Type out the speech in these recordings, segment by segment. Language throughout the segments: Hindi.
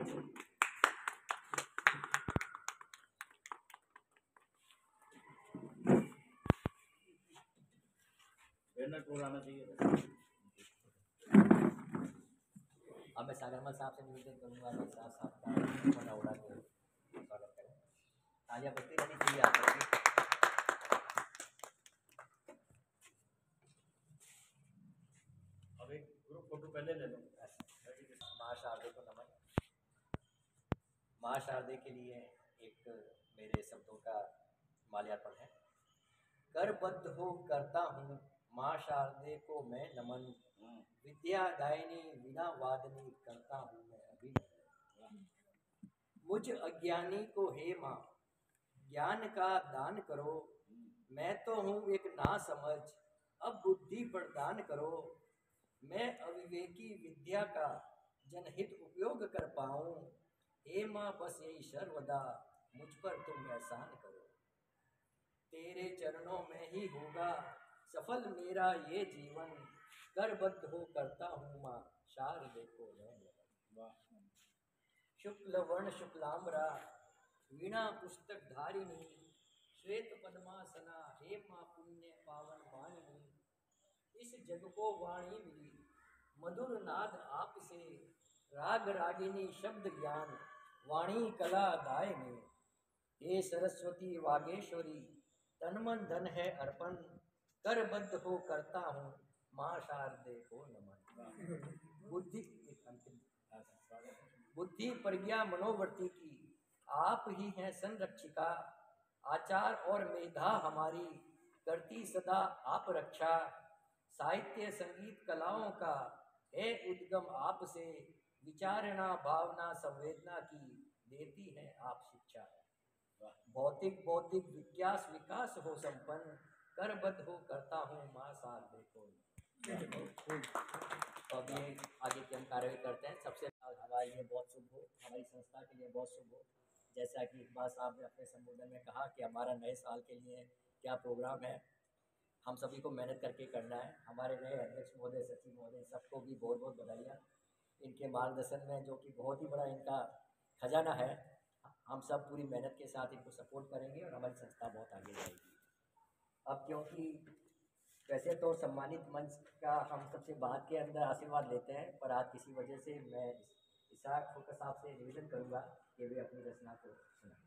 अब मैं सागरमल साहब से निवेदन करूँगा कि साहब का बना उड़ा के स्वागत करें। तालियां बजती रहनी चाहिए आप लोग की। अब एक ग्रुप फोटो पहले ले लो। माँ शारदे को नमन। माँ शारदे के लिए एक मेरे शब्दों का माल्यार्पण है। करबद्ध हो करता हूँ माँ शारदे को मैं नमन, विद्या दायिनी वीणा वादनी करता हूँ मैं अभिनंदन। मुझ अज्ञानी को हे माँ ज्ञान का दान करो, मैं तो हूँ एक नासमझ अब बुद्धि प्रदान करो। मैं अविवेकी विद्या का जनहित उपयोग कर पाऊँ, हे माँ बस यही सर्वदा मुझ पर तुम एहसान करो। तेरे चरणों में ही होगा सफल मेरा ये जीवन, करबद्ध हो करता हूँ माँ शारदे को मैं नमन। शुक्ल वर्ण शुक्लांबरा वीणा पुस्तक धारिणी, श्वेत पद्मासना हे माँ पुण्य पावन वाणी। इस जग को वाणी मिली मधुर नाद आपसे, राग रागिनी शब्द ज्ञान वाणी कला दायिनी। हे सरस्वती वागेश्वरी तन मन धन है अर्पण, करबद्ध हो करता हूँ माँ शारदे को नमन। बुद्धि प्रज्ञा मनोवर्ती की आप ही हैं संरक्षिका, आचार और मेधा हमारी करती सदा आप रक्षा। साहित्य संगीत कलाओं का है उद्गम आपसे, विचारणा भावना संवेदना की देती है आप शिक्षा। भौतिक बौद्धिक विकास विकास हो संपन्न, करबद्ध हो करता हूँ माँ शारदे को। तो अब ये आगे की हम कार्रवाई करते हैं। सबसे हमारे लिए बहुत शुभ हो, हमारी संस्था के लिए बहुत शुभ हो। जैसा कि इकबाल साहब ने अपने संबोधन में कहा कि हमारा नए साल के लिए क्या प्रोग्राम है, हम सभी को मेहनत करके करना है। हमारे नए अध्यक्ष महोदय सचिव महोदय सबको भी बहुत बहुत बधाइयाँ। इनके मार्गदर्शन में जो कि बहुत ही बड़ा इनका खजाना है, हम सब पूरी मेहनत के साथ इनको सपोर्ट करेंगे और हमारी संस्था बहुत आगे जाएगी। अब क्योंकि वैसे तो सम्मानित मंच का हम सबसे बाद के अंदर आशीर्वाद लेते हैं, पर आज किसी वजह से मैं इसाक फुल्का साहब से निवेदन करूंगा कि वे अपनी रचना को सुनाएं।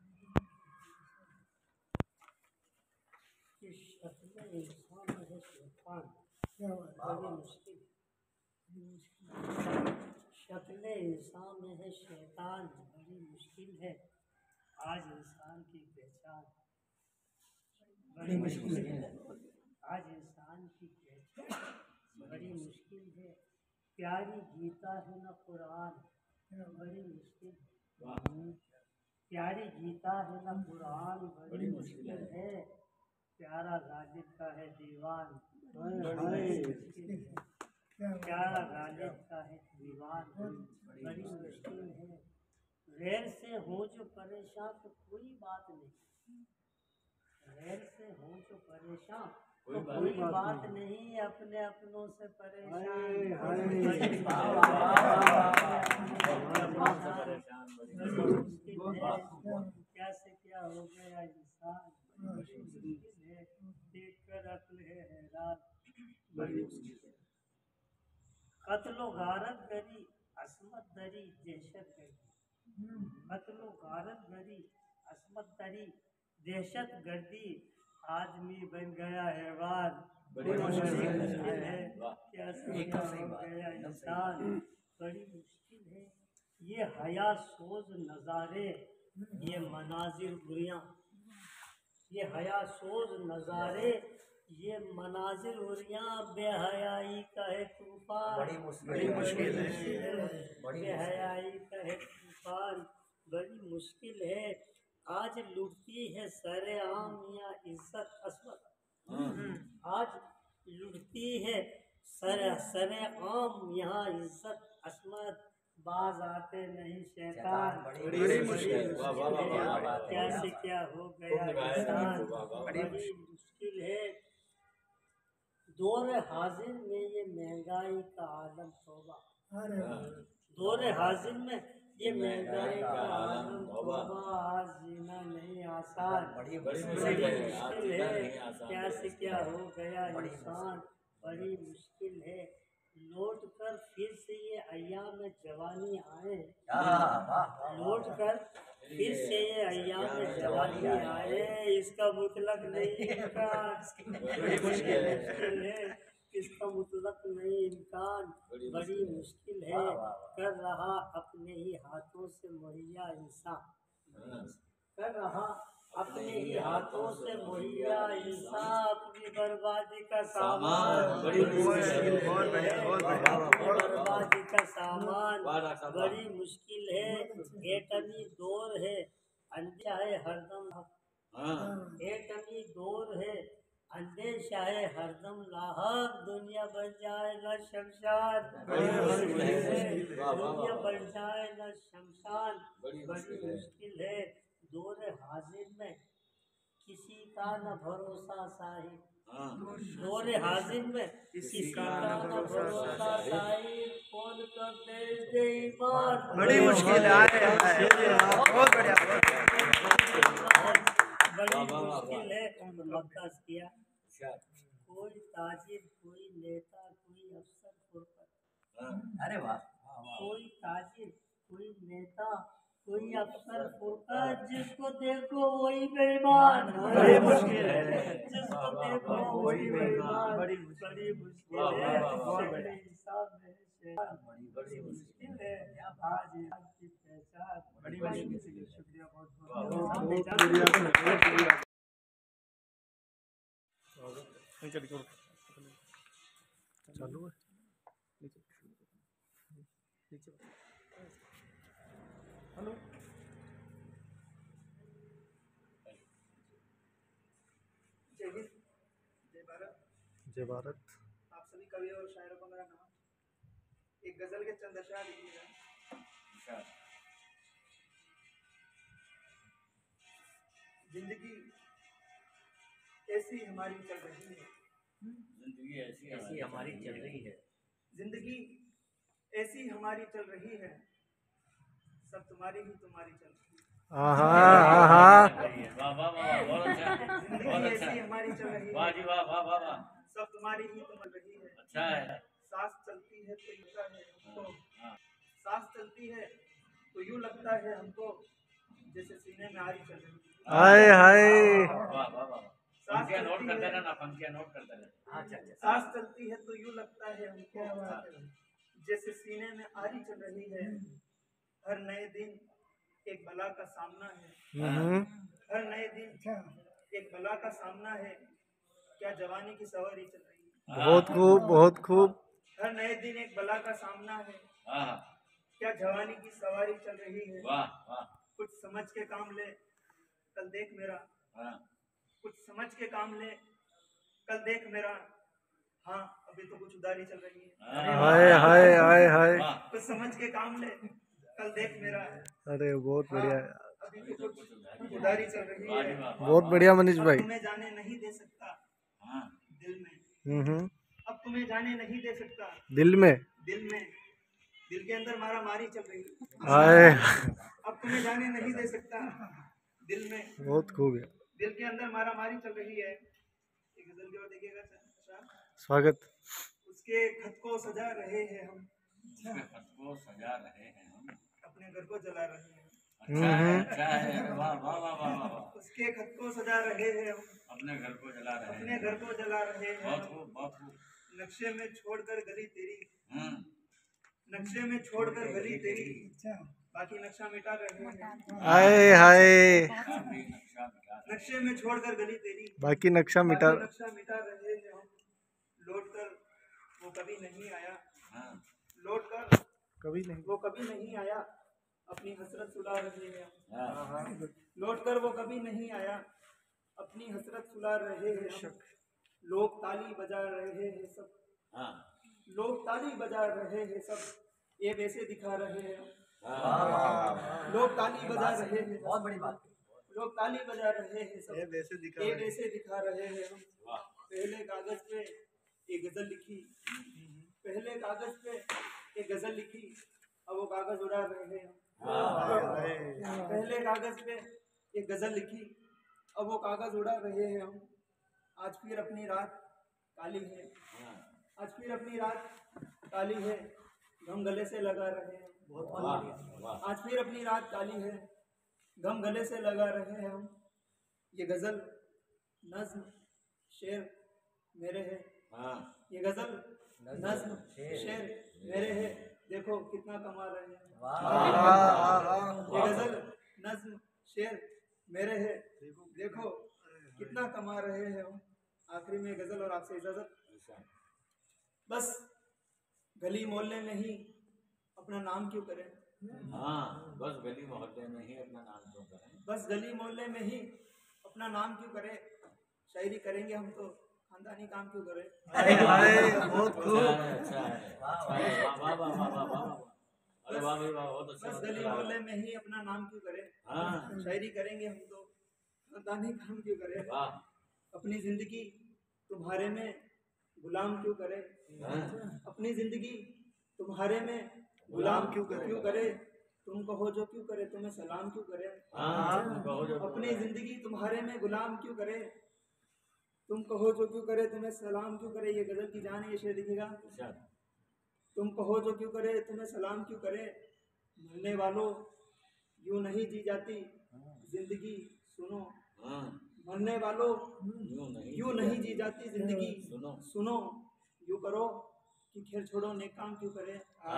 शक्ल इंसान में है शैतान बड़ी मुश्किल है, आज इंसान की पहचान बड़ी मुश्किल है। आज इंसान की पहचान बड़ी मुश्किल है, प्यारी गीता है न कुरान बड़ी मुश्किल है। प्यारी गीता है न कुरान बड़ी मुश्किल है, प्यारा गालिब का है दीवान बड़ी मुश्किल है। प्यारा गालिब का है दीवान बड़ी मुश्किल है। गैर से हो जो परेशान तो कोई बात नहीं, गैर से हो जो परेशान तो कोई बात नहीं, अपने अपनों से परेशान क्या से क्या हो गया इंसान मुश्किल है, देख कर अक्ल है हैरान बड़ी मुश्किल है। कत्लो गारत गरी असमत दरी दहशत गर्दी, कत्लो गारत गरी असमत दरी दहशत गर्दी, आदमी बन गया हैवान बड़ी मुश्किल है। क्या हो गया इंसान बड़ी मुश्किल है। ये हया सोज नज़ारे ये मनाजिर बुरियां, ये हया सोज नज़ारे ये मनाजिर उरियां, बेहयाई का है तूफान बड़ी मुश्किल है। बेहयाई का है तूफान बड़ी मुश्किल है। आज लुटती है सरेआम या इज्जत असमत, आज लुटती है सरेआम यहाँ इज्जत असमत, बाज आते नहीं शैतान बड़ी मुश्किल है। क्या से क्या हो गया इंसान बड़ी मुश्किल है। दौर हाजिर में ये महंगाई का आलम तौबा, दौर हाजिर में ये महंगाई का आलम तौबा, आज जीना नहीं आसान, बड़ी बड़ी मुश्किल है, मुश्किल है, क्या से क्या हो गया इंसान, बड़ी मुश्किल है। लौट कर फिर से ये अय्याम जवानी आए, लौट कर फिर से ये अय्याम जवानी आए, इसका मुतलक नहीं इनकार, बड़ी मुश्किल है, इसका मुतलक नहीं इम्कान, बड़ी मुश्किल है। कर रहा अपने ही हाथों से मुहैया इंसान, कर रहा अपने ही हाथों से मुहैया इंसान, अपनी बर्बादी का सामान, बड़ी मुश्किल है, बहुत बढ़िया, बहुत बढ़िया, अपनी बर्बादी का सामान, बड़ी मुश्किल है। एटमी दौर है, अंधेरा है हरदम, एटमी दौर है, अंदेशा है हरदम लाहक, दुनिया बन जाए न शमशान, दुनिया बन जाए न शमशान, बड़ी मुश्किल है। दौर हाजिर में किसी का न भरोसा साहिब, दौर हाजिर में किसी का न भरोसा साहिब, कौन कब दे ईमान, बड़ी मुश्किल है, बहुत बढ़िया, बड़ी मुश्किल है। मक्का किया, कोई ताजिर, कोई नेता, कोई अफसर फुरकत, अरे वाह, कोई ताजिर, कोई नेता, कोई अफसर फुरकत, जिसको देखो वही बेईमान, बड़ी मुश्किल है, जिसको देखो वही बेईमान, बड़ी मुश्किल है। शहरे इंसाफ में शैतान, बड़ी मुश्किल है, आज की पहचान, बड़ी मुश्किल है। शुक्रिया, बहुत बहुत चालू है। हेलो, जय हिंद, जय भारत। जय भारत। आप सभी कवि और शायरों को मेरा नाम। एक गजल के चंद अशआर लिखिएगा। जिंदगी ऐसी हमारी चल रही है, जिंदगी ऐसी हमारी चल रही है, जिंदगी ऐसी हमारी चल रही है, सब तुम्हारी ही तुम्हारी चल रही है। आहा, वाह वाह वाह, बहुत अच्छा, बहुत जिंदगी अच्छा, ऐसी हमारी चल रही वाह है, जी वाह वाह वाह वाह, सब तुम्हारी ही तुम रही है। अच्छा है। सांस चलती है तो लगता है हमको, सांस चलती है तो यूं लगता है हमको, जैसे सीने में आरी चल रही है। हाय हाय, वाह वाह वाह, पंक्तियां नोट करते रहना, पंक्तियां नोट करते रहना। अच्छा, सांस चलती है तो यूं लगता है हमको, जैसे सीने में आरी चल रही है। हर नए दिन एक बला का सामना है, हर नए दिन एक बला का सामना है, क्या जवानी की सवारी चल रही है। बहुत खूब, बहुत खूब। हर नए दिन एक बला का सामना है, हाँ, क्या जवानी की सवारी चल रही है। वाह वाह, कुछ समझ के काम ले, कल देख मेरा, हाँ, कुछ समझ के काम ले, कल देख मेरा, हाँ अभी तो कुछ उधारी चल रही है। हाय हाय हाय हाय, वाह, कुछ समझ के काम ले, कल देख मेरा, अरे बहुत बढ़िया, अभी तो कुछ उधारी चल रही वाह जी है। वाह, बहुत बढ़िया मनीष अब भाई। तुम्हें जाने नहीं दे सकता हाँ, दिल में, अब तुम्हें जाने नहीं दे सकता दिल में, दिल में, दिल के अंदर मारा मारी चल रही है। हाय, अब तुम्हें जाने नहीं दे सकता दिल में, बहुत खूब है। दिल के अंदर मारा मारी चल रही है। एक गजल के बाद देखिएगा सर, स्वागत। उसके खत को सजा रहे हैं हम, उसके खत को सजा रहे हैं हम, अपने घर को जला रहे हैं। अच्छा है, अच्छा है, अरे वाह वाह वाह वाह वाह, उसके खत को सजा रहे हैं हम, अपने घर को जला रहे अपने हैं, घर को जला रहे हैं। बहुत खूब, बहुत खूब, नक्शे में छोड़कर गली तेरी, हम्म, नक्शे में छोड़कर गली तेरी, बाकी नक्शा मिटा रहे हैं। हाय हाय, काफी नक्शा मिटा रहे नक्शे में छोड़कर गली तेरी, बाकी नक्शा मिटा, बाकी नक्शा मिटा रहे हैं हम। लौट कर वो कभी नहीं आया, हैं। हाँ, लौट कर कभी नहीं। वो कभी नहीं आया, अपनी हसरत सुला रहे हैं हम। हाँ, लौट कर वो कभी नहीं आया, अपनी हसरत सुला रहे हैं हम। लोग ताली बजा रहे हैं सब, हाँ, लोग ताली बजा रहे हैं सब, ये वैसे दिखा रहे हैं हम। हाँ, लोग ताली बजा रहे हैं, बहुत बड़ी बात, लोग ताली बजा रहे हैं सब, ये वैसे दिखा ये रहे हैं। वैसे दिखा रहे हैं हम। वाह, पहले कागज पे एक गजल लिखी, पहले कागज पे एक गजल लिखी, अब वो कागज उड़ा रहे हैं हम। पहले कागज पे एक गजल लिखी, अब वो कागज उड़ा रहे हैं हम। आज फिर अपनी रात काली है, आज फिर अपनी रात काली है, गम गले से लगा रहे हैं। आज फिर अपनी रात काली है, गम गले से लगा रहे हैं हम। ये गजल नज्म शेर मेरे है, ये गजल नज्म शेर मेरे है, देखो कितना कमा रहे हैं। ये गजल नज्म शेर मेरे है, देखो कितना कमा रहे हैं हम। आखिरी में गजल और आपसे इजाजत। बस गली मोहल्ले में ही अपना नाम क्यों करें, बस गली मोहल्ले में ही अपना नाम क्यों करें, बस गली मोहल्ले में ही अपना नाम क्यों करें। शायरी करेंगे हम तो खानदानी काम क्यों करें। बहुत खूब। अच्छा है, वाह वाह वाह वाह वाह वाह, अरे वाह भाई वाह, बहुत अच्छा। बस गली मोहल्ले में ही अपना नाम क्यों करें। शायरी करेंगे हम तो खानदानी काम क्यों करें। अपनी जिंदगी तुम्हारे में गुलाम क्यों करे, अपनी जिंदगी तुम्हारे में गुलाम क्यों करे। तुम कहो जो क्यों करे, तुम्हें सलाम क्यों करे। अपनी जिंदगी तुम्हारे में गुलाम क्यों करे, तुम कहो जो क्यों करे, तुम्हें सलाम क्यों करे। ये गजल की जान है, ये शेर दिखेगा। तुम कहो जो क्यों करे, तुम्हें सलाम क्यों करे। मरने वालों यूं नहीं जी जाती जिंदगी सुनो, मरने वालों यूं नहीं जी जाती जिंदगी सुनो। यूं करो कि खैर छोड़ो, नेक काम क्यों करे।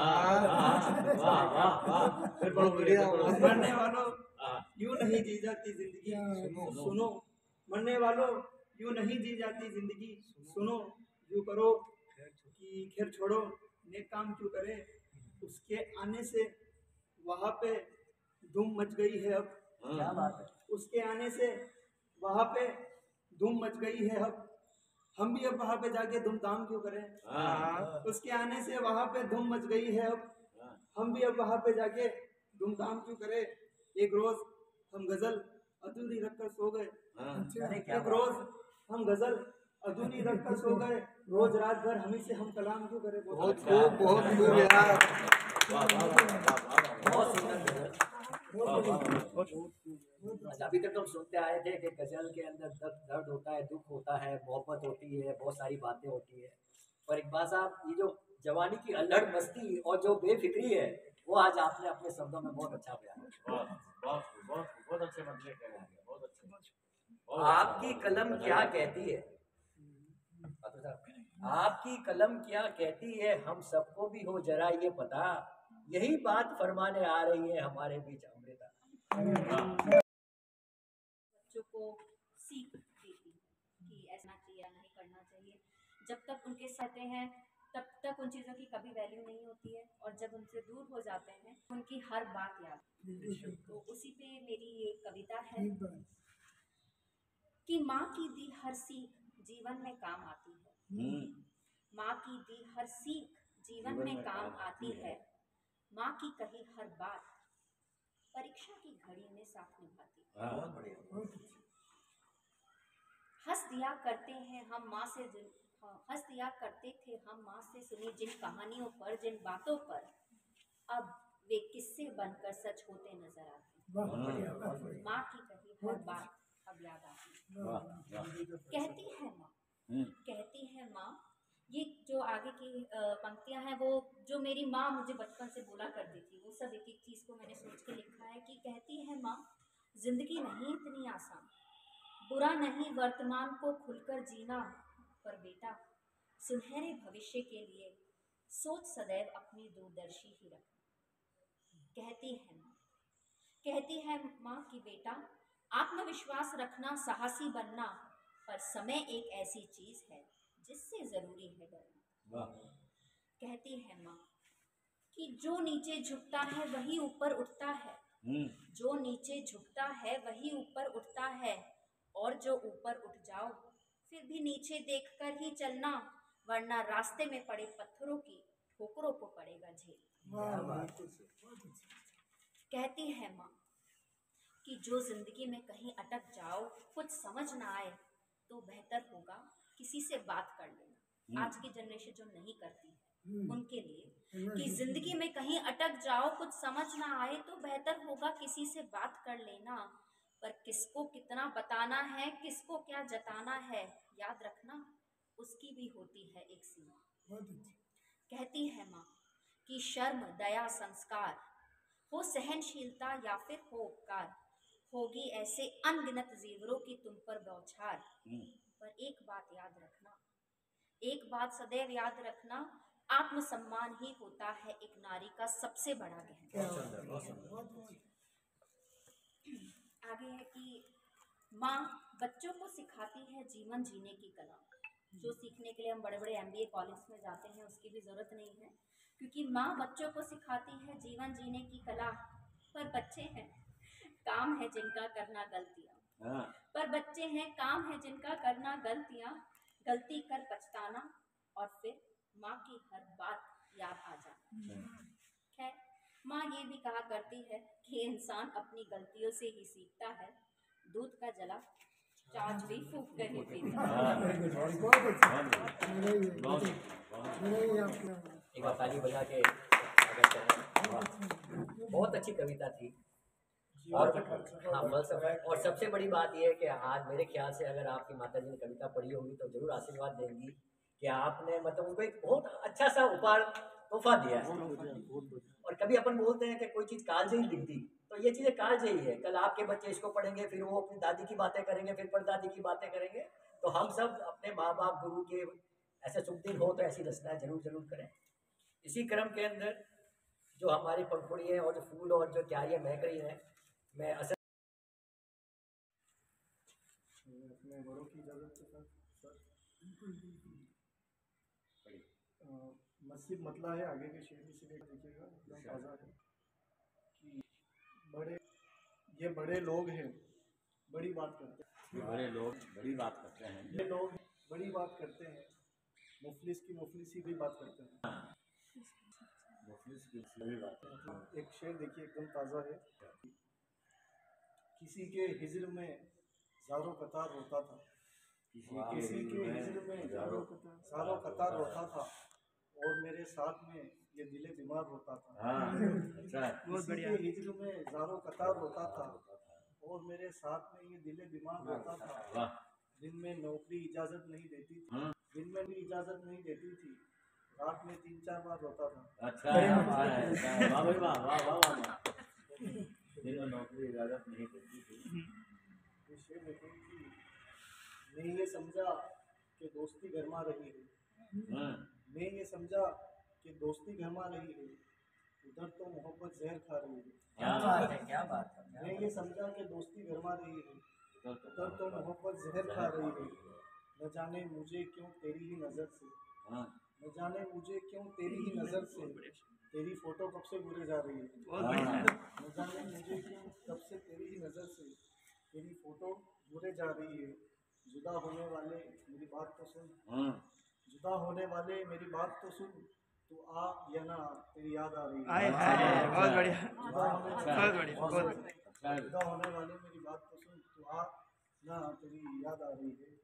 मरने वालों यूं नहीं जी जाती जिंदगी सुनो, मरने वालों यूं नहीं जी जाती जिंदगी सुनो। यूं करो कि खैर छोड़ो, नेक काम क्यों करे। उसके आने से वहाँ पे धूम मच गई है अब, क्या बात है। उसके आने से वहाँ पे धूम मच गई है अब, हम भी अब वहाँ पे जाके धूमधाम क्यों करें। उसके आने से वहाँ पे धूम मच गई है अब, हम भी अब वहाँ पे जाके धूमधाम क्यों करें। एक रोज हम गजल अधूरी रखकर सो गए, एक रोज हम गजल अधूरी रखकर सो गए। रोज रात भर हमी से हम कलाम क्यों करें। बहुत खूब, बहुत खूब यार। अभी तक हम सुनते आए थे कि गजल के अंदर दर्द होता है, दुख होता है, मोहब्बत होती है, बहुत सारी बातें होती है। पर इकबाल साहब, ये जो जवानी की अल्हड़ मस्ती और जो बेफिक्री है, वो आज आपने अपने शब्दों में बहुत अच्छा बयान किया। बहुत अच्छे मतलब कह रहे हैं, बहुत अच्छे। आपकी कलम क्या कहती है, आपकी कलम क्या कहती है, हम सबको भी हो जरा ये पता। यही बात फरमाने आ रही है हमारे बीच अमृता। बच्चों को सीख देती कि ऐसा चाहिए या नहीं करना चाहिए। जब तक उनके साथ हैं तब तक उन चीज़ों की कभी वैल्यू नहीं होती है, और जब उनसे दूर हो जाते हैं उनकी हर बात याद। तो उसी पे मेरी एक कविता है कि माँ की दी हर सीख जीवन में काम आती है, माँ की दी हर सीख जीवन में काम आती है। माँ की कही हर बात परीक्षा की घड़ी में साथ निभाती है। हंस दिया करते हैं हम माँ से हंस दिया करते थे हम माँ से सुनी जिन कहानियों पर, जिन बातों पर अब वे किस्से बनकर सच होते नजर आते। माँ की कही हर बात अब याद आती। कहती है माँ, कहती है माँ। ये जो आगे की पंक्तियां हैं वो जो मेरी माँ मुझे बचपन से बोला करती थी, वो सब एक एक चीज़ को मैंने सोच के लिखा है कि कहती है माँ, जिंदगी नहीं इतनी आसान, बुरा नहीं वर्तमान को खुलकर जीना, पर बेटा सुनहरे भविष्य के लिए सोच सदैव अपनी दूरदर्शी ही रखना। कहती है माँ, कहती है माँ कि बेटा आत्मविश्वास रखना, साहसी बनना, पर समय एक ऐसी चीज है जिससे जरूरी है डरना। कहती है माँ कि जो नीचे झुकता है वही ऊपर उठता है, जो नीचे झुकता है वही ऊपर उठता है, और जो ऊपर उठ जाओ फिर भी नीचे देखकर ही चलना, वरना रास्ते में पड़े पत्थरों की ठोकरों को पड़ेगा झेल। कहती है माँ कि जो जिंदगी में कहीं अटक जाओ, कुछ समझ ना आए, तो बेहतर होगा किसी से बात कर लेना। आज की जनरेशन जो नहीं करती है, उनके लिए कि जिंदगी में कहीं अटक जाओ, कुछ समझ ना आए तो बेहतर होगा किसी से बात कर लेना, पर किसको कितना बताना है, किसको क्या जताना है, याद रखना उसकी भी होती है एक सीमा। कहती है माँ कि शर्म, दया, संस्कार हो, सहनशीलता या फिर हो उपकार, होगी ऐसे अनगिनत जेवरों की तुम पर बौछार, पर एक बात याद रखना, एक बात सदैव याद रखना, आत्मसम्मान ही होता है एक नारी का सबसे बड़ा गहना। आगे है कि माँ बच्चों को सिखाती है जीवन जीने की कला, जो सीखने के लिए हम बड़े बड़े MBA कॉलेज में जाते हैं उसकी भी ज़रूरत नहीं है, क्योंकि माँ बच्चों को सिखाती है जीवन जीने की कला। पर बच्चे हैं, काम है जिनका करना गलतियाँ, पर बच्चे हैं, काम है जिनका करना गलतियाँ, गलती कर पछताना और फिर माँ की हर बात याद आ जाना। खैर, माँ ये भी कहा करती है कि इंसान अपनी गलतियों से ही सीखता है, दूध का जला चाच भी फूंक कर ही पीता है। एक बार ताली बजा के स्वागत करें। बहुत अच्छी कविता थी और हाँ फलसफा। और सबसे बड़ी बात यह है कि आज मेरे ख्याल से अगर आपकी माता जी ने कविता पढ़ी होगी तो जरूर आशीर्वाद देंगी कि आपने मतलब उनको एक बहुत अच्छा सा उपहार तोहफा दिया है। और कभी अपन बोलते हैं कि कोई चीज़ कालजयी लिख दी, तो ये चीज़ें कालजयी है। कल आपके बच्चे इसको पढ़ेंगे, फिर वो अपनी दादी की बातें करेंगे, फिर परदादी की बातें करेंगे। तो हम सब अपने माँ बाप गुरु के ऐसे शुभ दिन हो तो ऐसी रचनाएं जरूर जरूर करें। इसी क्रम के अंदर जो हमारी पंखुड़ी है और जो फूल और जो क्यारियाँ महक रही हैं, मैं असल अपने बड़ों की इजाज़त के साथ सर मस्जिद मतला है, आगे के शेर इसीलिए देखिएगा एकदम ताज़ा है कि ये बड़े लोग हैं, बड़ी बात करते हैं, बड़े लोग बड़ी बात करते हैं, ये लोग बड़ी बात करते हैं, मुफलिस की मुफलिसी भी बात करते हैं। मुफलिस की सभी बात। एक शेर देखिए एकदम ताज़ा है। किसी के हिज्र में ज़ारो कतार रोता था, किसी के हिज्र में ज़ारो कतार रोता था, और मेरे साथ में ये दिले बीमार रोता था। किसी के हिज्र में ज़ारो कतार रोता था, और मेरे साथ में ये दिले बीमार रोता था। दिन में नौकरी इजाज़त नहीं देती थी, दिन में भी इजाज़त नहीं देती थी, रात में 3-4 बार रोता था। अच्छा वाह भाई वाह वाह वाह वाह। दिन में नौकरी इजाज़त नहीं देती थी। शेर देखो कि मैं ये समझा कि दोस्ती गरमा रही है, मैं ये समझा कि दोस्ती गरमा रही है, उधर तो मोहब्बत जहर खा रही है। क्या बात है, क्या बात है। मैं ये समझा कि दोस्ती गरमा रही है, उधर तो मोहब्बत जहर खा रही है। न जाने मुझे क्यों तेरी ही नज़र से, न जाने मुझे क्यों तेरी ही नज़र से, तेरी फोटो कब से बुरे जा रही है। न जाने मुझे क्यों कब से तेरी ही नज़र से, तेरी फोटो बुरे जा रही है। जुदा होने वाले मेरी बात तो सुन, जुदा होने वाले मेरी बात तो सुन, तू आ या ना तेरी याद आ रही है। बहुत बढ़िया, बहुत बढ़िया। जुदा होने वाले मेरी बात तो सुन, तू आ ना तेरी याद आ रही है।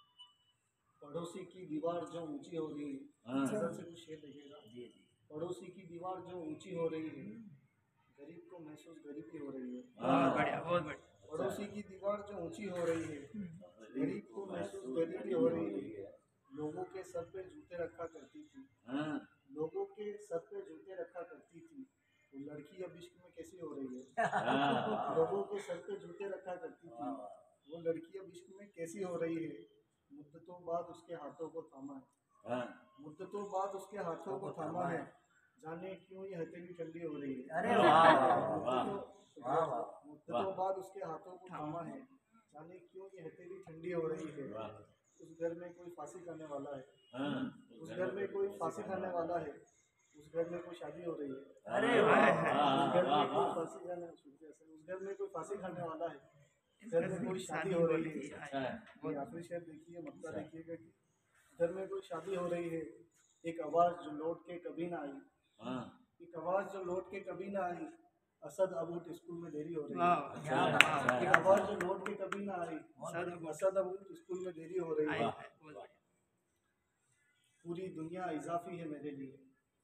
पड़ोसी की दीवार जो ऊंची हो रही है, नजर से कुछ शेर देखिएगा। पड़ोसी की दीवार जो ऊंची हो रही है, गरीब को महसूस गरीबी हो रही है। बहुत बढ़िया, बहुत बढ़िया। पड़ोसी की दीवार जो ऊंची हो रही है, गरीब को महसूस गरीबी हो रही है। लोगों के सर पे जूते रखा करती थी, लोगों के सर पे जूते रखा करती थी, वो लड़की अब इश्क में कैसी हो रही है। लोगों के सर पे जूते रखा करती थी, वो लड़की अब इश्क में कैसी हो रही है। मुद्दतों बाद उसके हाथों को थामा है, मुद्दतों बाद उसके हाथों को थामा है, जाने क्यों ये हथेली ठंडी हो रही है। अरे वाह, मुद्दतों बाद उसके हाथों को थामा है, जाने क्यों ये हथेली ठंडी हो रही है। उस घर में कोई फांसी खाने वाला है, उस घर में कोई फांसी खाने वाला है, उस घर में कोई शादी हो रही है। अरे वाह, उस घर में कोई फांसी खाने, उस घर में कोई फांसी खाने वाला है, घर में कोई शादी हो रही है। ये आखिरी शेर देखिए, मतलब देखिएगा कि घर में कोई शादी हो रही है, एक आवाज़ जो लौट के कभी ना आई, एक आवाज़ जो लौट के कभी ना आई, असद अब उठ स्कूल में देरी हो रही है। एक आवाज़ जो लौट के कभी ना आई, असद अब उठ स्कूल में देरी हो रही है। पूरी दुनिया इजाफी है मेरे लिए,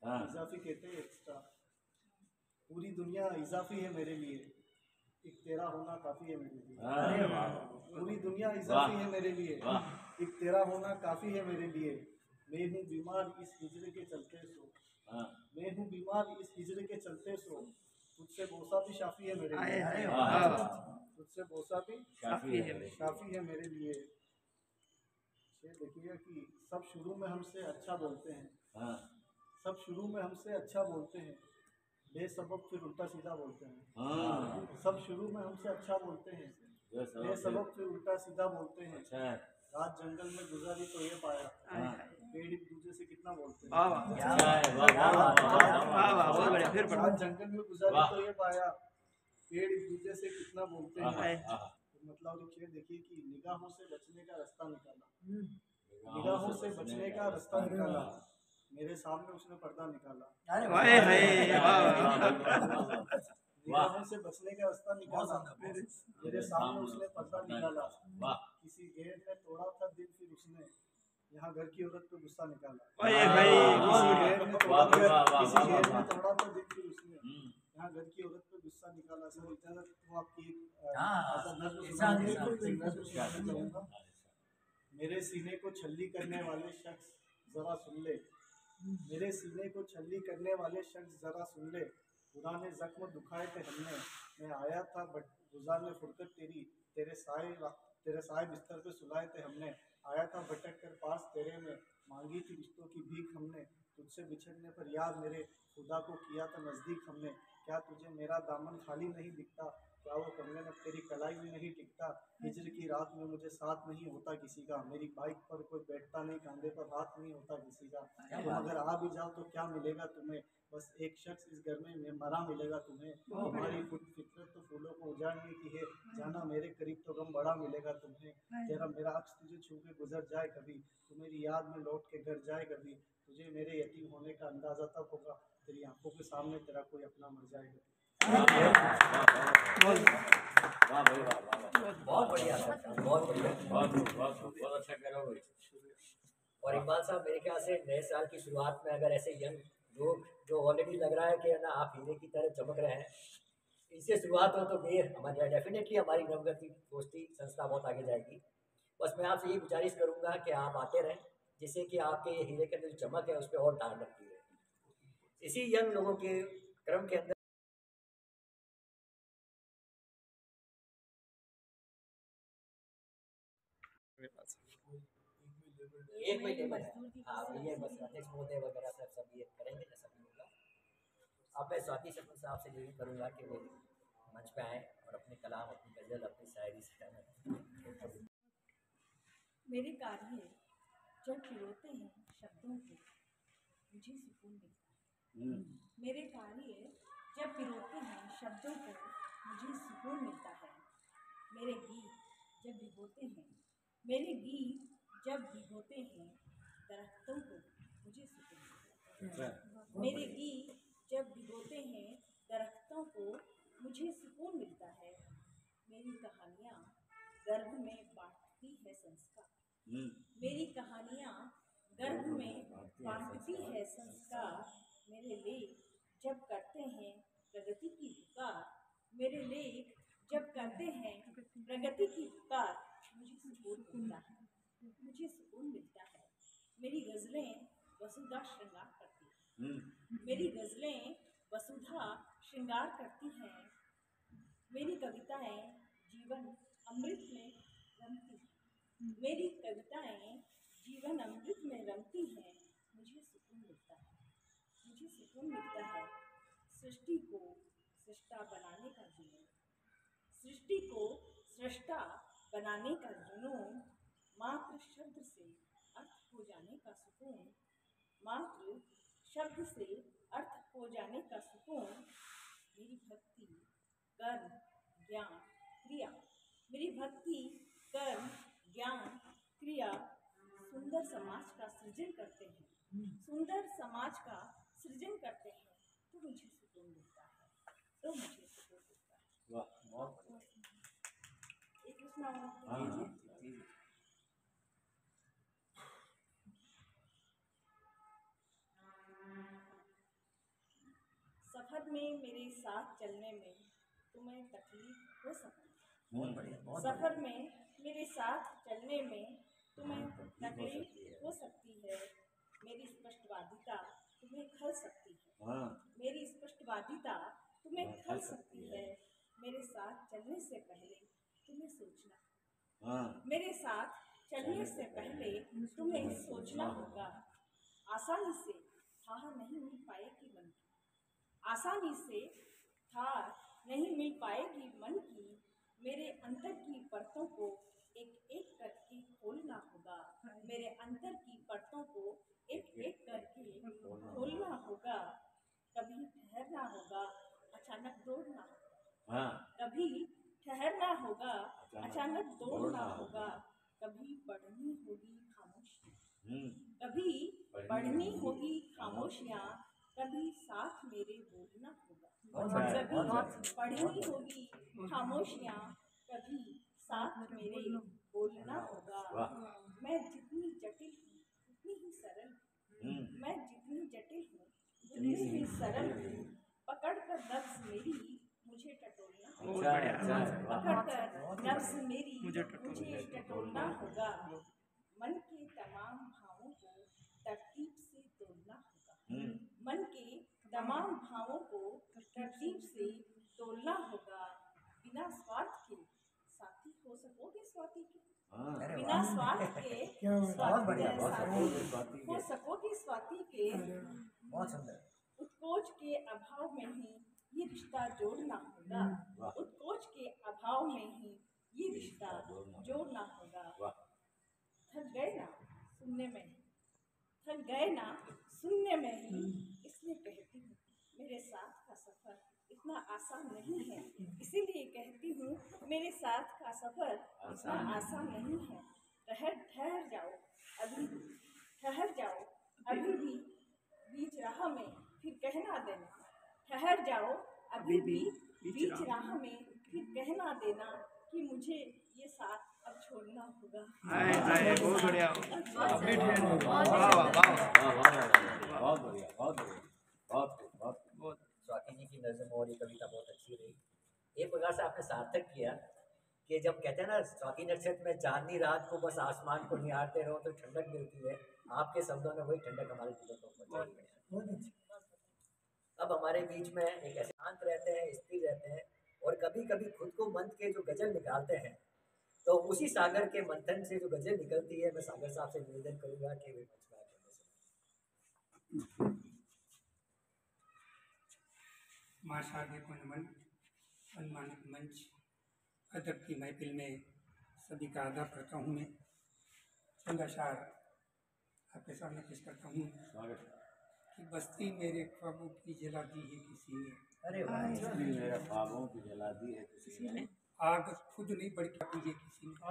इजाफी कहते हैं एक्स्ट्रा। पूरी दुनिया इजाफी है मेरे लिए, एक तेरा होना काफी है मेरे लिए। पूरी दुनिया इजाफी है मेरे लिए, एक तेरा होना काफी है मेरे लिए। मैं हूँ बीमार इस हिजरे के चलते सो, मैं हूँ बीमार इस हिजरे के चलते सो। तुझसे बोसा भी शाफी है मेरे लिए, तुझसे बोसा भी शाफी है मेरे लिए। ये देखिएगा कि सब शुरू में हमसे अच्छा बोलते हैं, सब शुरू में हमसे अच्छा बोलते हैं, बेसबब फिर उल्टा सीधा बोलते हैं। सब शुरू में हमसे अच्छा बोलते हैं, बेसबब फिर उल्टा सीधा बोलते हैं। रात जंगल में गुजारी तो ये पाया, पेड़ एक दूसरे से कितना बोलते हैं। रात जंगल में गुजारी तो ये पाया, पेड़ एक दूसरे से कितना बोलते हैं। मतलब शेर देखिए कि निगाहों से बचने का रास्ता निकाला, निगाहों से बचने का रास्ता निकाला, मेरे सामने उसने पर्दा निकाला। निगाहों से बचने का रास्ता निकाला, मेरे सामने उसने पर्दा निकाला। किसी गैर ने तोड़ा था दिल फिर उसने यहाँ घर की औरत पे गुस्सा निकाला। किसी गैर ने तोड़ा था दिल फिर उसने यहाँ घर की औरत पे गुस्सा निकाला। सर इजाजत तो आपकी एक मेरे सीने को छल्ली करने वाले शख्स जरा सुन ले, मेरे सीने को छल्ली करने वाले शख्स जरा सुन ले। पुराने जख्म दुखाए थे हमने, मैं आया था बट गुजारने फुर्सत तेरी, तेरे साए बिस्तर पे सुलाए थे हमने। आया था भटक कर पास तेरे में, मांगी थी रिश्तों की भीख हमने। तुझसे बिछड़ने पर याद मेरे खुदा को किया था नज़दीक हमने। क्या तुझे मेरा दामन खाली नहीं दिखता, क्या वो कंगन अब तेरी कलाई में नहीं टिकता। हिजर की रात में मुझे साथ नहीं होता किसी का, मेरी बाइक पर कोई बैठता नहीं, कंधे पर हाथ नहीं होता किसी का। तुम अगर आ भी जाओ तो क्या मिलेगा तुम्हें, बस एक शख्स इस घर में मरा मिलेगा तुम्हें। तुम्हारी फितरत तो फूलों को उजाड़ने की है, जाना मेरे करीब तो गम बड़ा मिलेगा तुम्हें। तेरा मेरा अक्स तुझे छू के गुजर जाए कभी, तू मेरी याद में लौट के घर जाए कभी। तुझे मेरे यतीम होने का अंदाजा तब होगा, तेरी आंखों के सामने तेरा कोई अपना मर जाएगा। बहुत बढ़िया सर, बहुत बढ़िया, बहुत अच्छा करो भाई। और इकबाल साहब मेरे ख्याल से नए साल की शुरुआत में अगर ऐसे यंग लोग जो ऑलरेडी लग रहा है कि ना आप हीरे की तरह चमक रहे हैं, इनसे शुरुआत हो तो फिर हमारी डेफिनेटली हमारी नवगति दोस्ती संस्था बहुत आगे जाएगी। बस मैं आपसे यही गुजारिश करूंगा कि आप आते रहें, जिससे कि आपके ये हीरे के अंदर जो चमक है उस पर और दाग लगती है। इसी यंग लोगों के क्रम के अंदर एक में लेबर है, हाँ ये बस अध्यक्ष महोदय वगैरह सब ये करेंगे ना, सभी होगा। अब मैं स्वाति शकुन साहब से यही करूँगा कि वो मंच पे आए और अपने कलाम, अपनी गज़ल, अपनी शायरी से मेरे कार्य जब पिरोते हैं शब्दों को मुझे सुकून मिलता है। मेरे कार्य जब पिरोते हैं शब्दों को मुझे सुकून मिलता है। मेरे गीत जब भिगोते हैं, मेरे गीत जब भिगोते हैं दरख्तों को मुझे सुकून मिलता है। मेरे गीत जब भिगोते हैं दरख्तों को मुझे सुकून मिलता है। मेरी कहानियाँ गर्भ में बांटती है संस्कार, मेरी कहानियाँ गर्भ में बांटती है संस्कार। मेरे लेख जब करते हैं प्रगति की पुकार, मेरे लेख जब करते हैं प्रगति की पुकार मुझे सुकून मिलता है, मुझे सुकून मिलता है। मेरी गज़लें वसुधा श्रृंगार करती हैं, मेरी गज़लें वसुधा श्रृंगार करती हैं। मेरी कविताएं जीवन अमृत में रमती हैं, मेरी कविताएं जीवन अमृत में रमती हैं। मुझे सुकून मिलता है, मुझे सुकून मिलता है। सृष्टि को सृष्टा बनाने का जुनून, सृष्टि को सृष्टा बनाने का जुनून, मात्र शब्द से अर्थ हो जाने का सुकून, मात्र शब्द से अर्थ हो जाने का सुकून। मेरी भक्ति कर्म ज्ञान क्रिया, मेरी भक्ति कर्म ज्ञान क्रिया सुंदर समाज का सृजन करते हैं, सुंदर समाज का सृजन करते हैं। तो मुझे सुकून मिलता है, तो मुझे सुकून मिलता है। वाह, बहुत एक कृष्णा सफ़र में मेरे साथ चलने में तुम्हें तकलीफ हो सकती है। बहुत बढ़िया। सफ़र में मेरे साथ चलने में तुम्हें तकलीफ हो सकती है। मेरी स्पष्टवादिता तुम्हें खल सकती है। मेरी स्पष्टवादिता तुम्हें खल सकती है। मेरे साथ चलने से पहले तुम्हें सोचना। मेरे साथ चलने से पहले तुम्हें सोचना होगा। आसानी से थाह नहीं मिल पाएगी मन की। आसानी से थाह नहीं मिल पाएगी मन की। मेरे अंतर की परतों को एक एक करके खोलना होगा। मेरे अंतर की परतों को एक एक करके खोलना होगा। कभी ठहरना होगा, अचानक दौड़ना होगा। कभी ठहरना होगा, अचानक दौड़ना होगा। कभी पढ़नी होगी खामोशियाँ, कभी पढ़नी होगी खामोशियाँ। कभी साथ मेरे बोलना होगा। कभी पढ़नी होगी खामोशियाँ। कभी साथ मेरे बोलना होगा। मैं जितनी जटिल हूँ उतनी ही सरल हूँ। मैं जितनी जटिल हूँ उतनी ही सरल हूँ। पकड़ कर नब्ज़ मेरी मुझे टटोलना होगा। पकड़ कर नब्ज़ मेरी मुझे टटोलना होगा। मन के तमाम भावों को तरतीब से तोड़ना होगा। मन के तमाम भावों को तरतीब से तोड़ना होगा। बिना स्वार्थ के साथी हो सकोगे स्वाति के। बिना स्वार्थ के साथी हो सकोगे स्वाति के। बहुत सुंदर। उत्कोच के अभाव में ही ये रिश्ता जोड़ना होगा। उत्कोच के अभाव में ही ये रिश्ता जोड़ना होगा। थक गए ना सुनने में, थक गए ना सुनने में ही, इसलिए कहती हूँ मेरे साथ का सफ़र इतना आसान नहीं है। इसीलिए कहती हूँ मेरे साथ का सफ़र इतना आसान नहीं है। ठहर जाओ अभी, ठहर जाओ अभी भी बीच राह में फिर कहना देना। ठहर जाओ अभी भी बीच राह में फिर कहना देना कि मुझे ये साथ अब छोड़ना होगा। बहुत बढ़िया। स्वाति जी की नज़म और ये कविता बहुत अच्छी रही। एक प्रकार से आपने सार्थक किया कि जब कहते हैं ना स्वाति नक्षत्र में चांदनी रात को बस आसमान को निहारते रहो तो ठंडक मिलती है। आपके शब्दों में वही ठंडक हमारे दिलों को पहुंचाई है। अब हमारे बीच में एक ऐसे शांत रहते हैं, स्थिर रहते हैं और कभी कभी खुद को मंथ के जो गजल निकालते हैं, तो उसी सागर के मंथन से जो गजल निकलती है, मैं सागर साहब से निवेदन करूंगा कि वे मंच में आकर माँ शारदे को नमन। सम्मानित मंच, अदब की महफिल में सभी का आदर करता हूँ। मैं चंद अशार आपके सामने पेश करता हूँ कि बस्ती मेरे ख्वाबों की जला दी है किसी ने। अरे वाह, मेरे ख्वाबों की जला दी है किसी ने। आग खुद नहीं भड़का दी है किसी ने।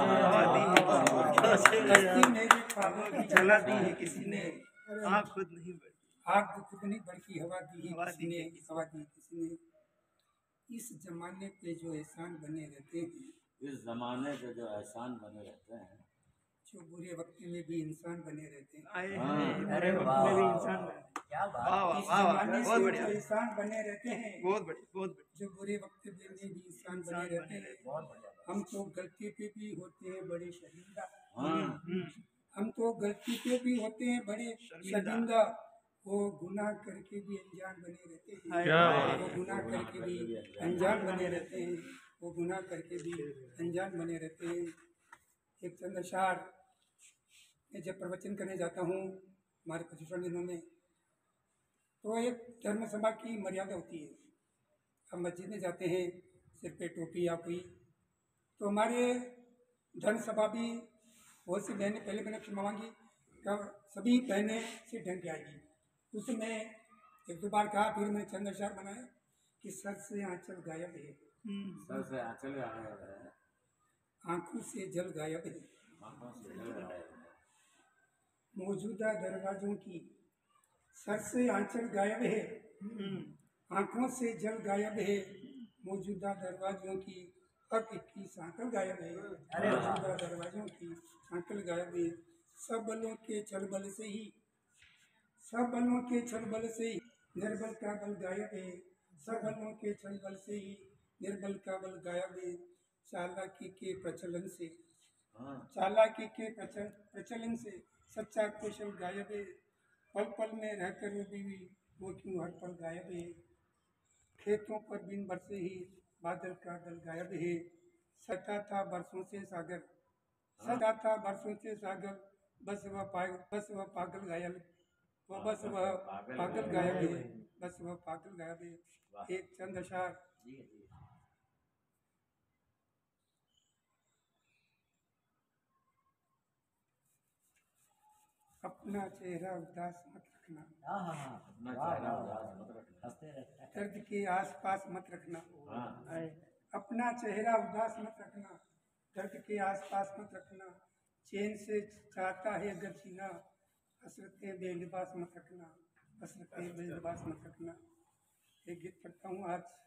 बस्ती मेरे ख्वाबों की जला दी है किसी ने। आग खुद नहीं भड़की, आग खुद नहीं भड़की, हवा दी है किसी ने, हवा दी किसी ने। इस जमाने पे जो एहसान बने रहते हैं, इस जमाने पे जो एहसान बने रहते हैं, जो बुरे वक्त में भी इंसान बने रहते हैं। अरे वाह, क्या बात। इस जमाने से जो इंसान बने रहते हैं, बहुत बढ़िया। जो बुरे वक्त में भी इंसान बने रहते हैं। बहुत बढ़िया। हम तो गलती पे भी होते हैं बड़े शर्मिंदा। हम तो गलती पे भी होते हैं बड़े शर्मिंदा। वो गुनाह करके भी अनजान बने रहते हैं। वो गुनाह करके भी अनजान बने रहते हैं। वो गुनाह करके भी अनजान बने रहते हैं। एक चंद अशार मैं जब प्रवचन करने जाता हूँ हमारे प्रशिक्षण दिनों में, तो एक धर्म सभा की मर्यादा होती है। हम मस्जिद में जाते हैं, सिर पे टोपी या कोई, तो हमारे धर्म सभा भी बहुत सी बहनें, पहले मैंने क्षमा मांगी, सभी बहनें से ढंग के आएगी। उसमें एक दो बार कहा, फिर मैंने चंद अशार बनाया कि सर से आंचल गायब है, सर से आंचल गायब है, आंखों से जल गायब है, आंखों से जल गायब है, मौजूदा दरवाजों की सर से आंचल गायब है, आंखों से जल गायब है, मौजूदा दरवाजों की हक की सांकल गायब है, मौजूदा दरवाजों की सांकल गायब है। सब बलों के छल बल से ही, सब बलों के छल बल से ही निर्बल का बल गायब है, सबलों के छल बल से ही निर्बल का बल गायब है। चालाकी के प्रचलन से, चालाकी के प्रचलन से सच्चा कौशल गायब है। पल पल में रहकर वो बीवी वो क्यों हर पल गायब है। खेतों पर बिन बरसे ही बादल का दल गायब है। सटा था बरसों से सागर, सटा था बरसों से सागर, बस वह पागल गायब, बस वह पागल गायब है, बस वह पागल गायब है। एक चंद अशार। अपना चेहरा उदास मत रखना, अपना चेहरा उदास मत रखना, दर्द के आस पास मत रखना। अपना चेहरा उदास मत रखना, दर्द के आस पास मत रखना। चैन से चाहता है अगर जीना, हसरतें बेलिबास मत रखना, हसरतें बेलिबास मत रखना। एक गीत पढ़ता हूँ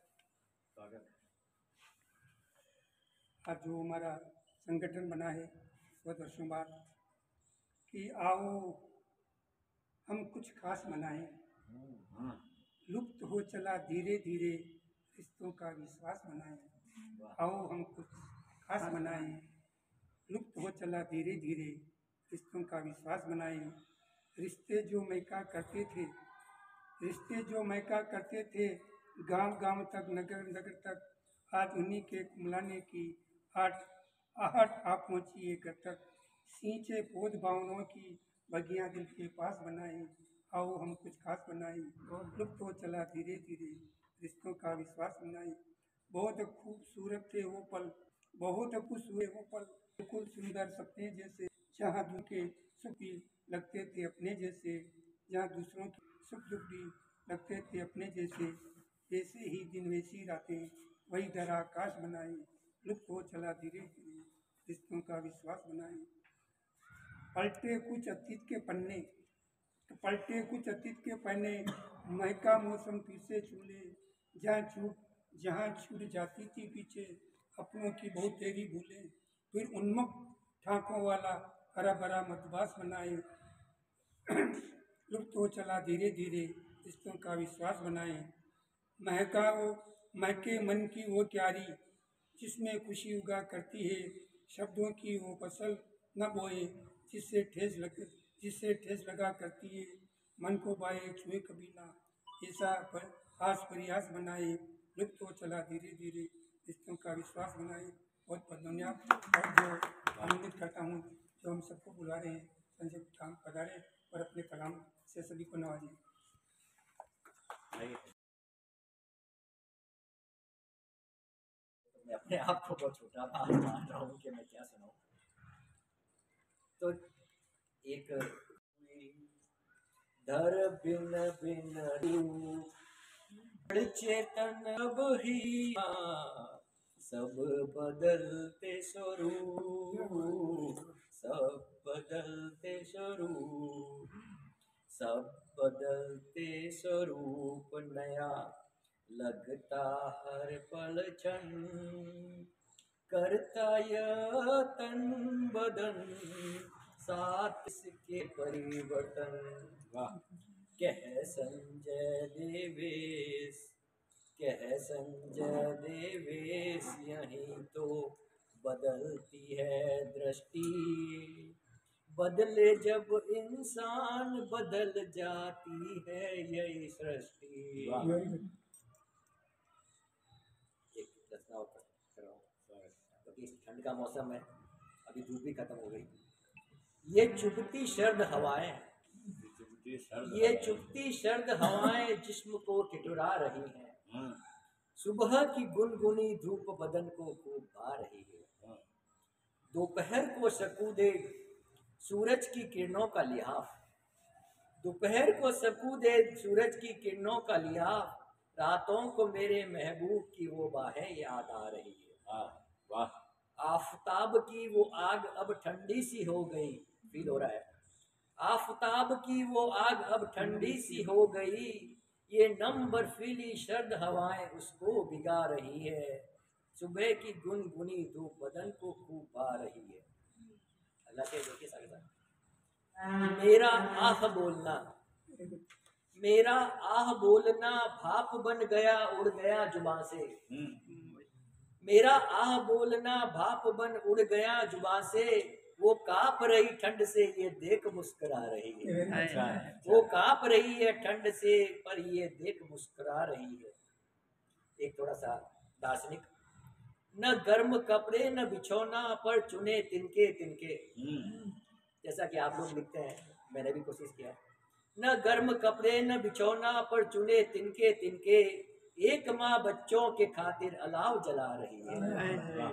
आज जो हमारा संगठन बना है 100 वर्षों बाद, कि आओ हम कुछ खास मनाएं। लुप्त हो चला धीरे धीरे रिश्तों का विश्वास बनाएं। आओ हम कुछ खास मनाएं, लुप्त हो चला धीरे धीरे रिश्तों का विश्वास बनाएं। रिश्ते जो मैका करते थे, रिश्ते जो मैका करते थे, गांव गांव तक नगर नगर तक, आज उन्हीं के कुमलाने की आहट आ पहुंची है घर तक। सींचे पौध भावनाओं की बगियां दिल के पास बनाई। आओ हम कुछ खास बनाई, लुप्त हो चला धीरे धीरे रिश्तों का विश्वास बनाई। बहुत खूबसूरत थे वो पल, बहुत खुश हुए वो पल, बिल्कुल सुंदर सपने जैसे, जहाँ दुख के सुख भी लगते थे अपने जैसे, जहाँ दूसरों के सुख दुख भी लगते थे अपने जैसे। ऐसे ही दिन वैसी रातें वही डरा आकाश बनाई। लुप्त हो चला धीरे धीरे रिश्तों का विश्वास बनाई। पलटे कुछ अतीत के पन्ने, पलटे कुछ अतीत के पन्ने, महका मौसम फिर से छूले, जहाँ छूट जाती थी पीछे अपनों की बहुत तेरी भूले। फिर उन्मुख ठाकों वाला हरा भरा मधुबास बनाए। लुप्त हो चला धीरे धीरे रिश्तों का विश्वास बनाए। महके मन की वो क्यारी, जिसमें खुशी उगा करती है, शब्दों की वो फसल न बोए, जिससे ठेस लगा करती है। मन को बाए छुए कभी ना, ऐसा आस प्रयास बनाए। लुप्त हो चला धीरे धीरे रिश्तों का विश्वास बनाए। बहुत बहुत धन्यवाद। और जो आनंदित करता हूँ जो हम सबको बुला रहे हैं, संजय ठाम पधारे और अपने कलाम से सभी को नवाजें। मैं अपने आप को बहुत छोटा मान रहा हूँ कि मैं क्या सुनाऊँ। तो एक धर बिन बिन चेतन अब ही सब बदलते स्वरूप, सब बदलते स्वरूप, सब बदलते स्वरूप, नया लगता हर पल क्षण, करता यतन बदन साथ इसके परिवर्तन। कह संजय देवेश, कह संजय देवेश, यहीं तो बदलती है दृष्टि, बदले जब इंसान बदल जाती है यही सृष्टि। एक रचना कर रहा हूँ क्योंकि ठंड का मौसम है, अभी धूप भी खत्म हो गई। ये चुभती सर्द हवाएं, ये चुभती सर्द हवाएं जिस्म को ठिठुरा रही हैं। सुबह की गुनगुनी धूप बदन को खूब भा रही है। दोपहर को सकूदे सूरज की किरणों का लिहाफ, दोपहर को सकूदे सूरज की किरणों का लिहाफ, रातों को मेरे महबूब की वो बाहें याद आ रही है। वाह। आफताब की वो आग अब ठंडी सी हो गई, फील हो रहा है। आफताब की वो आग अब ठंडी सी हो गई, ये नम बर्फीली सर्द हवाएं उसको भिगा रही है। सुबह की गुनगुनी धूप बदन को खूब भा रही है। अल्लाह से देखिए सारे मेरा आह बोलना, मेरा आह बोलना भाप बन गया उड़ गया जुबां से। मेरा आह बोलना भाप बन उड़ गया जुबां से, वो कांप रही ठंड से ये देख मुस्कुरा रही है। वो कांप रही है ठंड से पर ये देख मुस्कुरा रही है। एक थोड़ा सा दार्शनिक। न गर्म कपड़े न बिछौना पर चुने तिनके तिनके। जैसा कि आप लोग लिखते हैं, मैंने भी कोशिश किया। न गर्म कपड़े न बिछौना पर चुने तिनके तिनके, एक माँ बच्चों के खातिर अलाव जला रही है।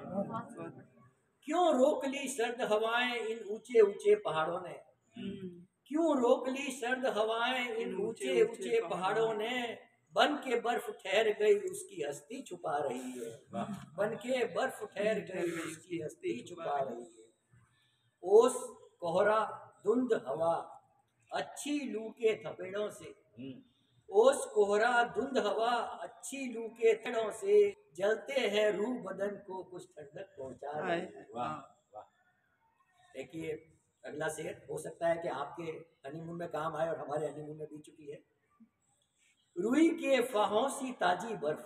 क्यों रोक ली सर्द हवाएं इन ऊंचे ऊंचे पहाड़ों ने। क्यों रोक ली सर्द हवाएं इन ऊंचे ऊंचे पहाड़ों ने, बन के बर्फ ठहर गई उसकी हस्ती छुपा रही है। बन के बर्फ ठहर गई उसकी हस्ती छुपा रही है। ओस कोहरा धुंध हवा अच्छी लू के थपेड़ों से। ओस कोहरा धुंध हवा अच्छी लू के थपेड़ों से, जलते हैं रूह बदन को कुछ ठंडक पहुंचा रही है। देखिए अगला शेर, हो सकता है कि आपके हनीमून में काम आए और हमारे हनीमून में बीत चुकी है। रुई के फाहों सी ताजी बर्फ,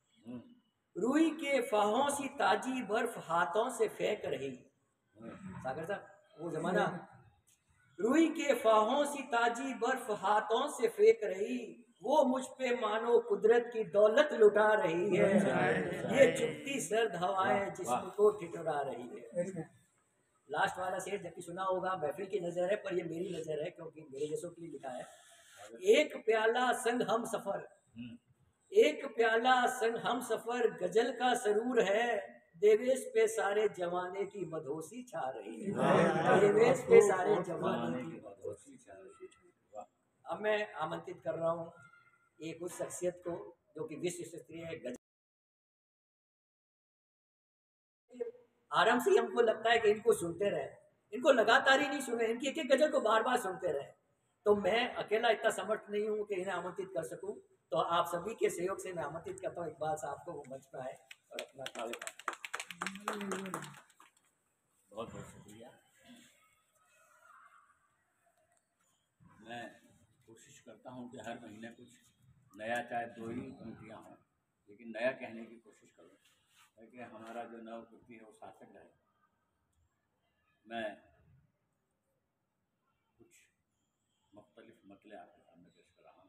रुई के फाहों सी ताजी बर्फ हाथों से फेंक रही। सागर साहब वो जमाना, रुई के फाहों सी ताजी बर्फ हाथों से फेंक रही, वो मुझ पे मानो कुदरत की दौलत लुटा रही है। ये चुपती सर्द हवाएं जिस्म को ठिठुरा रही है। लास्ट वाला शेर जबकि सुना होगा, महफिल की नजर है पर ये मेरी नजर है क्योंकि मेरे जैसों के लिए लिखा है। एक प्याला संग हम सफर, एक प्याला संग हम सफर गजल का सरूर है, देवेश पे सारे जमाने की मधोसी छा रही है। देवेश पे सारे जमाने की मधोसी छा रही है। अब मैं आमंत्रित कर रहा हूँ एक उस शख्सियत को जो कि विश्व स्तरीय गजल, आराम से हमको लगता है कि इनको सुनते रहे, इनको लगातार ही नहीं सुने, इनकी एक एक गजल को बार बार सुनते रहे। तो मैं अकेला इतना समर्थ नहीं हूँ कि इन्हें आमंत्रित कर सकूं, तो आप सभी के सहयोग से मैं आमंत्रित करता हूँ इकबाल साहब को वो मंच पर आए और अपना कार्य। बहुत बहुत शुक्रिया। मैं कोशिश करता हूँ कि हर महीने कुछ नया, चाहे 2 ही पंक्तियाँ हों, लेकिन नया कहने की कोशिश करूँ ताकि हमारा जो नव कृति है वो सार्थक रहे। मैं कुछ मुख्तलिफ मतले आपके सामने पेश कर रहा हूँ।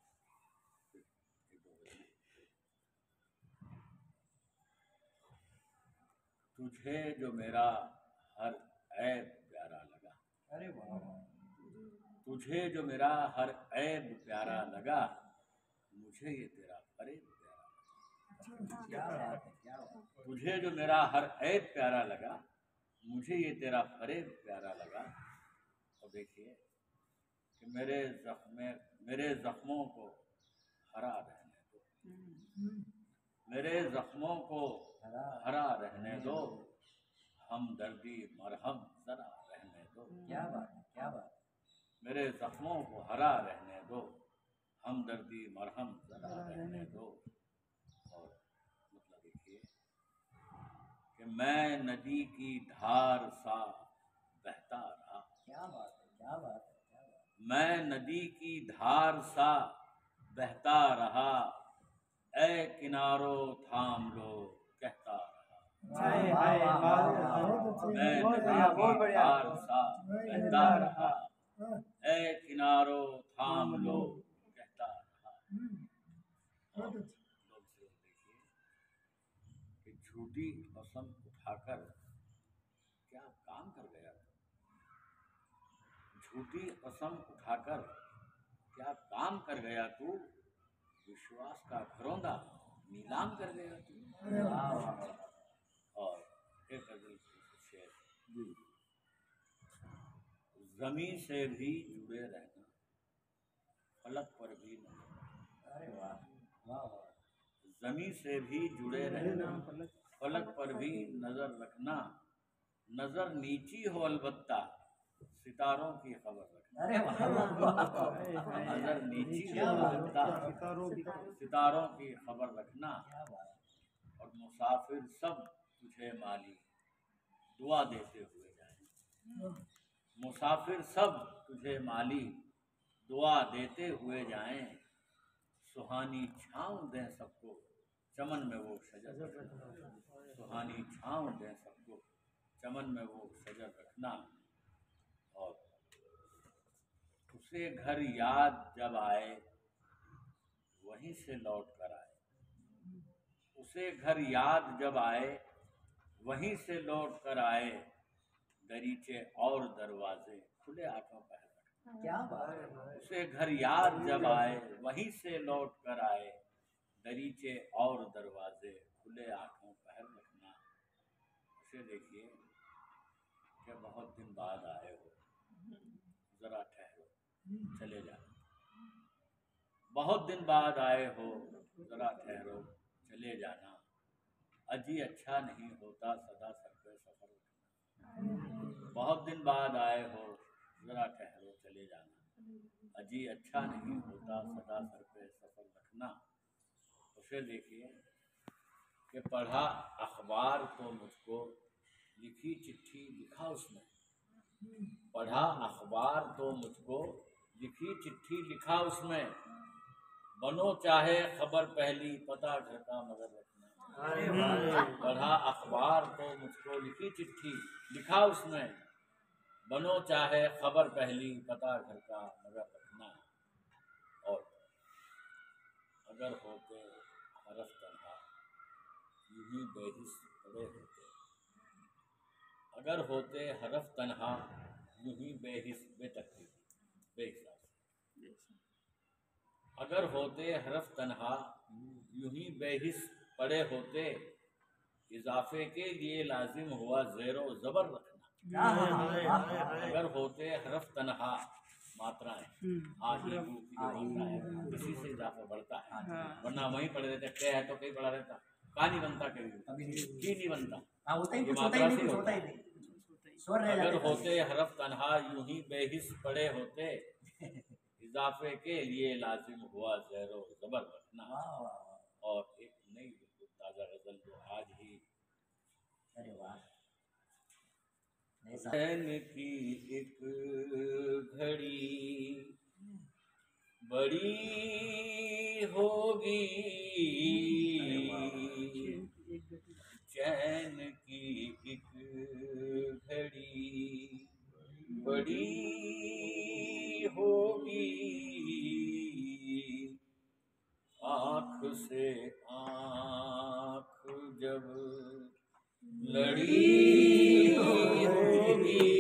तुझे जो मेरा हर ऐब प्यारा लगा, अरे वाह, तुझे जो मेरा हर ऐब प्यारा लगा, मुझे ये तेरा फरेब प्यारा लगा। क्या बात है, क्या बात है। तुझे जो मेरा हर ऐब प्यारा लगा, मुझे ये तेरा फरेब प्यारा लगा। और देखिए कि मेरे जख्मों को हरा रहने दो, मेरे जख्मों को हरा रहने दो, हमदर्दी मरहम जरा रहने दो। क्या बात है, क्या बात है। मेरे जख्मों को हरा रहने दो, हमदर्दी मरहम जरा रहने दो। और मतलब देखिए कि मैं नदी की धार सा बहता रहा। क्या बात है, क्या बात है, क्या बात है। मैं नदी की धार सा बहता रहा, ऐ किनारो थाम लो कहता रहा। मैं नदी की धार सा बहता रहा, ऐ किनारो थाम लो कहता रहा। और लोग से देखिए कि झूठी कसम उठाकर क्या काम कर गया तू। झूठी कसम उठाकर क्या काम कर गया तू, विश्वास का घरौंदा नीलाम कर गया तू। और एक गजल शेर, ज़मीं से भी जुड़े रहना, फलक पर भी नजर। अरे वाह, वाह वाह। ज़मीं से भी जुड़े रहना, फलक पर भी नजर रखना, नजर नीची हो अलबत्ता सितारों की खबर रखना। अरे वाह, नजर नीची हो अलबत्ता सितारों की खबर रखना। और मुसाफिर सब तुझे माली दुआ देते हुए जाए, मुसाफिर सब तुझे माली दुआ देते हुए जाएं, सुहानी छाँव दें सबको, चमन में वो शजर रखना। सुहानी छाँव दें सबको, चमन में वो शजर रखना। और उसे घर याद जब आए, वहीं से लौट कर आए। उसे घर याद जब आए, वहीं से लौट कर आए। दरीचे और दरवाजे खुले आंखों पर रखना। क्या बात है। उसे घर याद जब आए, वहीं से लौट कर आए। दरीचे और दरवाजे खुले आंखों पर रखना। उसे देखिए कि बहुत दिन बाद आए हो, जरा ठहरो, चले जाना। बहुत दिन बाद आए हो, जरा ठहरो, चले जाना। अजी अच्छा नहीं होता सदा सर पे सफर रखना। बहुत दिन बाद आए हो, जरा ठहरो, चले जाना। अजी अच्छा नहीं होता सदा सर पे सफर रखना। उसे देखिए कि पढ़ा अखबार तो मुझको, लिखी चिट्ठी लिखा उसने। पढ़ा अखबार तो मुझको, लिखी चिट्ठी लिखा उसमें। बनो चाहे खबर पहली, पता घर का मगर रखना। पढ़ा अखबार तो मुझको, लिखी चिट्ठी लिखा उसमें। बनो चाहे खबर पहली, पता घर का मगर रखना। और अगर होते हरफ तन्हा, यूं ही बेहिस पड़े होते। अगर होते हरफ तन्हा, यूं ही बेहिस बेतकलीफ बेहिसाब। अगर होते हरफ तन्हा, यूं ही बेहिस पड़े होते। इजाफे के लिए लाजिम हुआ ज़ेरो ज़बर रखना। अगर होते हरफ तन्हा, मात्राएं इसी से इजाफा बढ़ता है, वरना वहीं पड़े रहते। टे है तो कहीं पड़ा रहता, का नहीं बनता, कभी नहीं बनता, ये मात्रा से होता है। अगर होते हरफ तन्हा, यूं ही बेहिस पड़े होते। इजाफे के लिए लाजिम हुआ ज़ेरो ज़बर रखना। और एक नई बिल्कुल ताज़ा गज़ल जो आज ही, अरे वाह, चैन की एक घड़ी बड़ी होगी, चैन की एक घड़ी बड़ी होगी। आँख से आँख जब लड़ी होगी,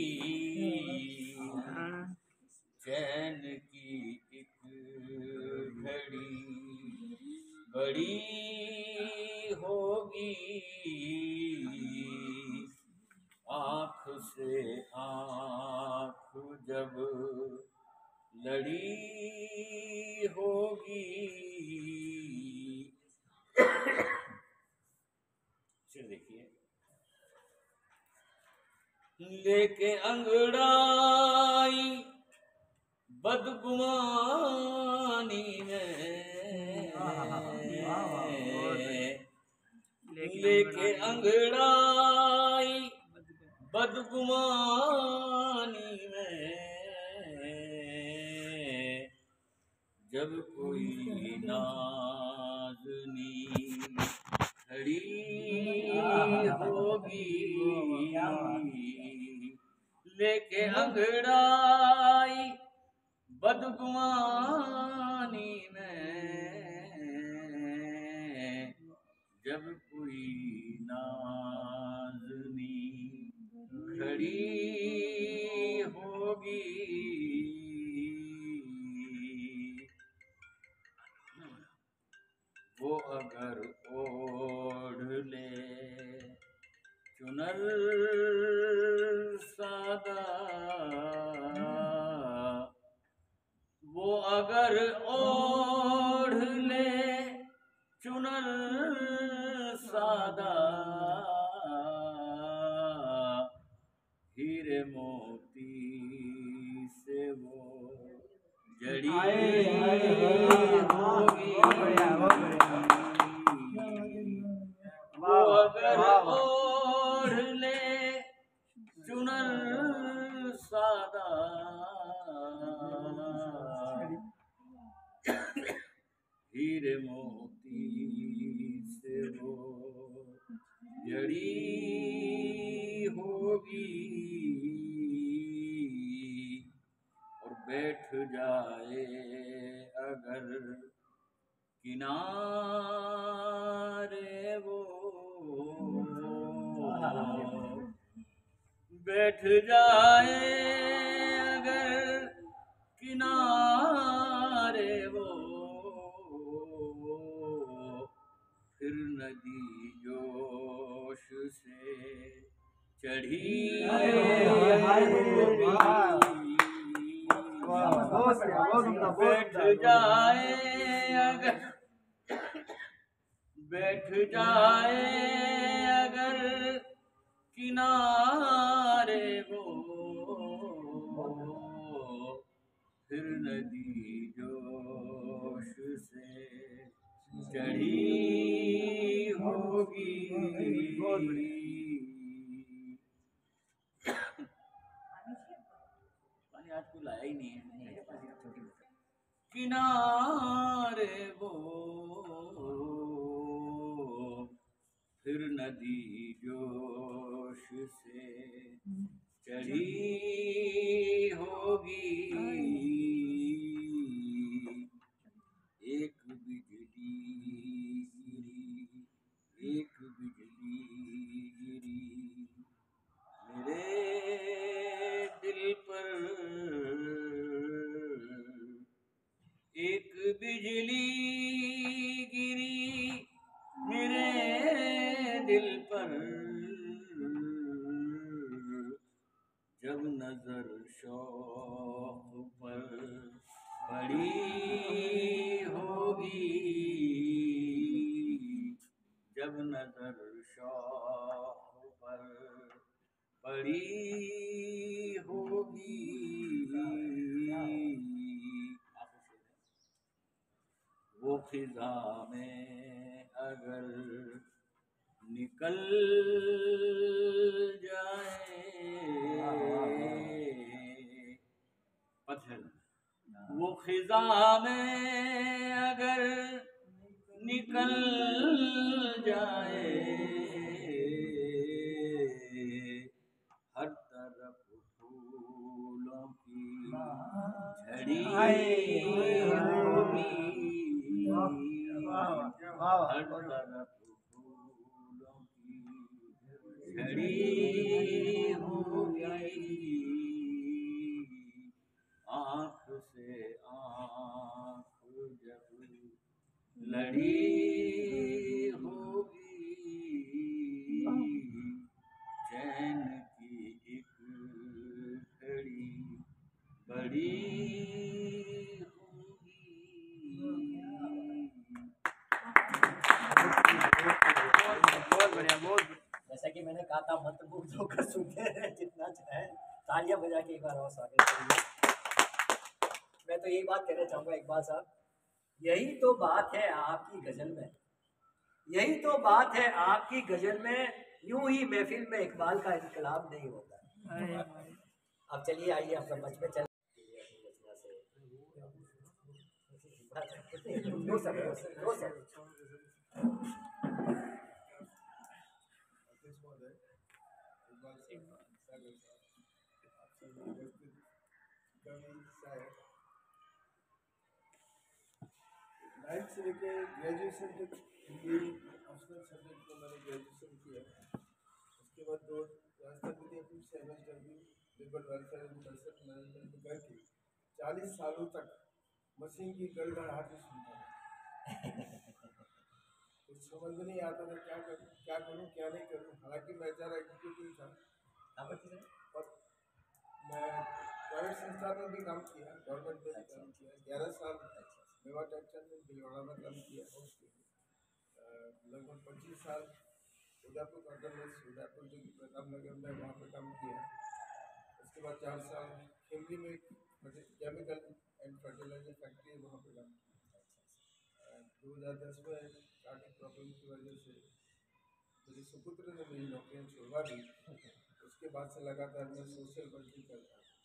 चैन की एक घड़ी बड़ी होगी। आँख से आँख जब लड़ी होगी। फिर देखिए, लेके अंगड़ाई बदगुमानी में, लेके अंगड़ाई बदगुमानी में। जब कोई नाज़नी खड़ी होगी, लेके अंगड़ाई बदगुमानी में। जब कोई नाज़नी खड़ी होगी, वो अगर ओढ़ ले चुनर सादा, वो अगर ओढ़ ले चुनर सादा। हीरे मोती से वो जड़ी होगी, वो अगर ओढ़ ले चुनर सादा। जड़ी होगी और बैठ जाए अगर किनारे वो, बैठ जाए अगर किनारे वो, फिर नदी जोश से चढ़ी बैठ जाए अगर, बैठ जाए अगर किनारे वो, फिर नदी जोश से चढ़ी होगी। पानी आज को लाया ही नहीं है। किनारे वो, फिर नदी जोश से चढ़ी होगी। एक बिजली गिरी, एक बिजली गिरी मेरे दिल पर, एक बिजली गिरी मेरे दिल पर, जब नजर शौक पर पड़ी होगी, जब नजर शौक पर पड़ी होगी। वो खिजा में अगर निकल जाए, पत्थर वो खिजा में अगर निकल जाए, हर तरफ फूलों की झड़ी होगी, हर तरफ फूलों की झड़ी होगी। आँख से आँख जब लड़ी होगी, चैन की एक घड़ी बड़ी होगी। बहुत बढ़िया, बहुत जैसा कि मैंने कहा था मंत्रमुग्ध होकर सुनते रहे जितना चाहे। तालियां बजा के एक बार और स्वागत करिए। मैं तो यही बात कहना चाहूंगा इकबाल साहब, यही तो बात है आपकी गजल में, यही तो बात है आपकी गजल में, यूं ही महफिल में इकबाल का इनकलाब नहीं होता। अब चलिए आइए हम सब मंच पे चल नाइन्थ से लेके ग्रेजुएशन तक हिंदी ऑप्शनल सब्जेक्ट में मैंने ग्रेजुएशन किया। उसके बाद 2 राजस्थान विद्यापीठ से MSW labour welfare and consult management में करके 40 सालों तक मशीन की गड़गड़ाहट ही सुनता था। कुछ समझ में नहीं आता था क्या करूँ क्या नहीं करूँ। हालांकि मैं ज़रा एग्जीक्यूटिव था और मैं प्राइवेट संस्थान में भी काम किया, गवर्नमेंट में भी काम किया। 11 साल मेवा टेक्सटाइल में भीलवाड़ा में काम किया। लगभग 25 साल उदयपुर कॉटन मिल्स उदयपुर जो प्रताप नगर में वहाँ पर काम किया। उसके बाद 4 साल खिमरी में केमिकल एंड फर्टिलाइजर फैक्ट्री है वहाँ पर काम किया। 2010 में स्टार्टिंग प्रॉब्लम की वजह से मेरे सुपुत्र ने मेरी नौकरियाँ छुड़वा दी। उसके बाद से लगातार मैं सोशल वर्किंग करता हूँ।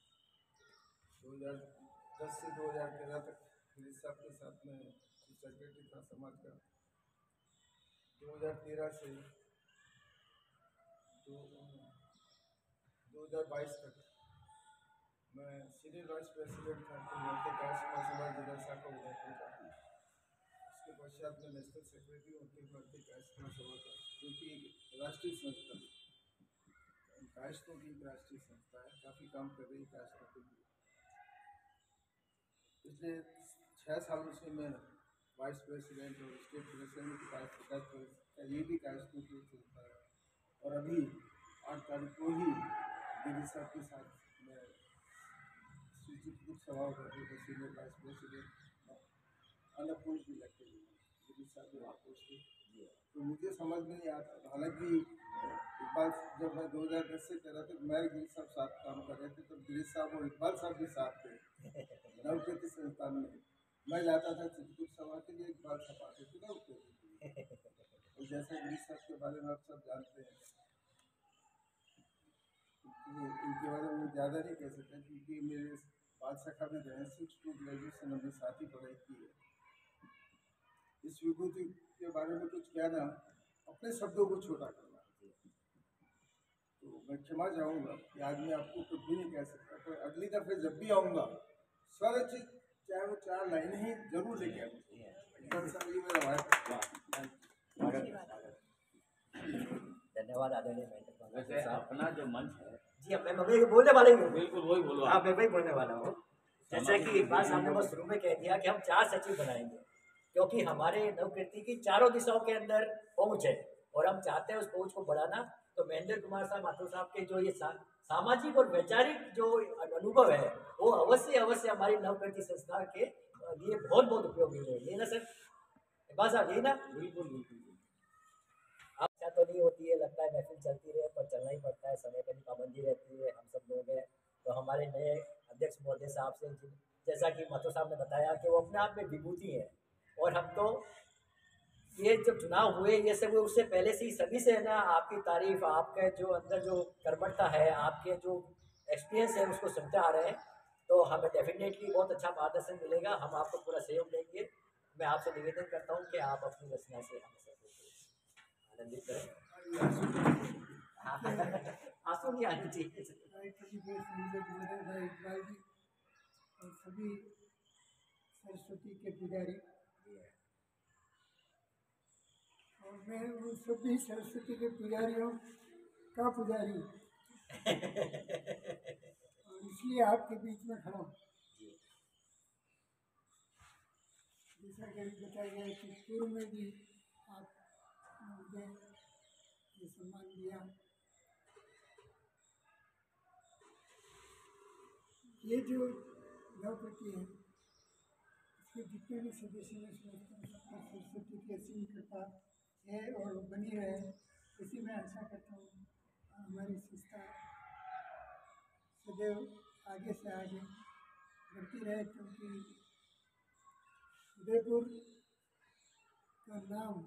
2010 से 2013 तक मेरे साहब के साथ में सेक्रेटरी था समाज का। 2013 से तो 2022 तक मैं सीनियर वाइस प्रेसिडेंट था उनके कास्ट में जिला शाखा उदयपुर का। उसके पश्चात में नेशनल सेक्रेटरी उनके भारतीय कास्ट में सभा का, जो कि एक राष्ट्रीय संस्था है। कास्टों की एक राष्ट्रीय संस्था है, काफ़ी काम कर रही है कास्टों के लिए। पिछले 6 सालों से मैं वाइस प्रेसिडेंट और स्टेट प्रेसिडेंट का ये भी कास्टों की संस्था है। और अभी 8 तारीख को ही गिरीश साहब के साथ मैं सभा सीनियर वाइस प्रेसिडेंट अलग पोस्ट भी लगते हैं गिरीश साहब के पोस्ट थे। तो मुझे समझ नहीं आता, हालांकि इकबाल जब मैं 2010 से कर रहा था मैं गिरीश साहब साथ काम कर रहे थे, तो गिरीश साहब और इकबाल साहब भी साथ थे नवकृति संस्थान में। मैं जाता था चित्रकूट सभा के लिए, इकबाल साहब आते थे नवकृति के लिए। और जैसा गिरीश साहब के बारे में आप सब जानते हैं, इनके बारे में ज़्यादा नहीं कह सकता क्योंकि मेरे बाल सखा में रहे 6 to ग्रेजुएशन हमने साथ ही पढ़ाई की है। इस विभूति के बारे में कुछ कहना अपने शब्दों को छोटा करना। तो मैं क्षमा चाहूँगा कि आज मैं आपको कुछ भी नहीं कह सकता, पर अगली दफे जब भी आऊँगा स्वरचित चाहे वो 4 लाइनें ही जरूर लेके आऊँगा। धन्यवाद आदरणीय मेंटर। वैसे अपना जो मंच है जी मैं बोलने वाला ही हूँ। बिल्कुल वही बोलो। हाँ मैं वही बोलने वाला हूँ। जैसे कि इकबाल साहब ने बस शुरू में कह दिया कि हम 4 सचिव बनाएंगे, क्योंकि हमारे नवकृति की चारों दिशाओं के अंदर पहुँच है और हम चाहते हैं उस पहुँच को बढ़ाना। तो महेंद्र कुमार साहब माथुर साहब के जो ये सामाजिक और वैचारिक जो अनुभव है वो अवश्य हमारी नवकृति संस्था के लिए बहुत बहुत उपयोगी है। ये ना सर इकबाल साहब, यही ना? बिल्कुल। अब क्या तो नहीं होती है, लगता है महफिल चलती रहे, पर चलना ही पड़ता है, समय की भी पाबंदी रहती है, हम सब लोग हैं। तो हमारे नए अध्यक्ष महोदय साहब से जैसा कि माथुर साहब ने बताया कि वो अपने आप में विभूति है, और हम तो ये जब चुनाव हुए ये सब उससे पहले से ही सभी से है ना आपकी तारीफ, आपके जो अंदर जो कर्मठता है, आपके जो एक्सपीरियंस है उसको सुनते आ रहे हैं। तो हमें डेफिनेटली बहुत अच्छा मार्गदर्शन मिलेगा, हम आपको पूरा सहयोग देंगे। मैं आपसे निवेदन करता हूँ कि आप अपनी रचना से हमें आनंदित करें। आंसू नहीं आनी चाहिए। और सभी सरस्वती के पुजारी, और मैं उन सभी सरस्वती के पुजारियों का पुजारी और इसलिए आपके बीच में खड़ा हूँ। जैसा कि बताया गया कि पूर्व में भी आप मुझे ये सम्मान दिया। ये जो नवकृति है इसके जितने भी सदस्य हैं सबका सरस्वती की असीम कृपा है और बनी रहे, इसी में आशा करता हूँ हमारी संस्था सदैव आगे से आगे बढ़ती रहे, क्योंकि उदयपुर का नाम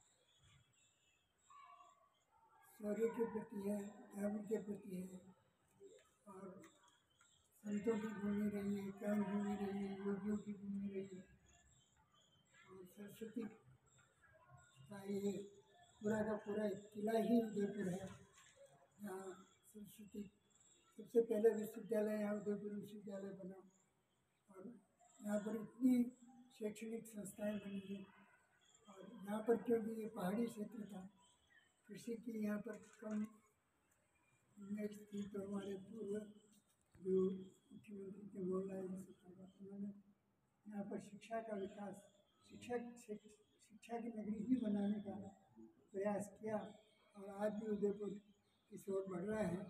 शौर्य के प्रति है, धर्म के प्रति है, और संतों की भूमि रही है, कर्म भूमि रही है, योगियों की भूमि रही है। और सरस्वती का ये पूरा का पूरा किला ही उदयपुर है, जहाँ सरस्वती सबसे पहले विश्वविद्यालय यहाँ उदयपुर विश्वविद्यालय बना, और यहाँ पर इतनी शैक्षणिक संस्थाएं बनी हैं। और यहाँ पर क्योंकि ये पहाड़ी क्षेत्र था, कृषि की यहाँ पर कम इमेज थी, तो हमारे पूर्व जो मुख्यमंत्री थे मोहनलाल उन्होंने यहाँ पर शिक्षा का विकास, शिक्षा की नगरी ही बनाने का प्रयास किया, और आज भी उदयपुर इस ओर बढ़ रहा है।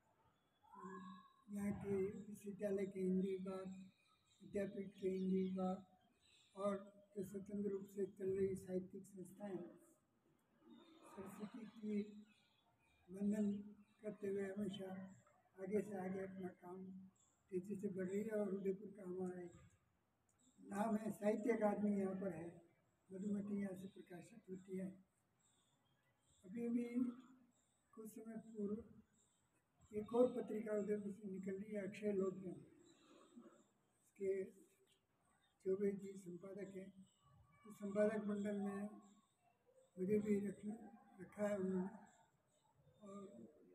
यहाँ के विश्वविद्यालय के हिंदी विभाग, विद्यापीठ के हिंदी विभाग, और जो स्वतंत्र रूप से चल रही साहित्यिक संस्थाएं सरस्वती की वंदन करते हुए हमेशा आगे से आगे अपना काम तेजी से बढ़ रही है। और उदयपुर का हमारा एक नाम है, साहित्य अकादमी यहाँ पर है, मधुमती यहाँ से प्रकाशित होती है। अभी भी कुछ समय पूर्व एक और पत्रिका उदयपुर से निकल रही है, अक्षय लोकन, इसके चौबे जी संपादक हैं। तो संपादक मंडल में मुझे भी रखा है उन्होंने, और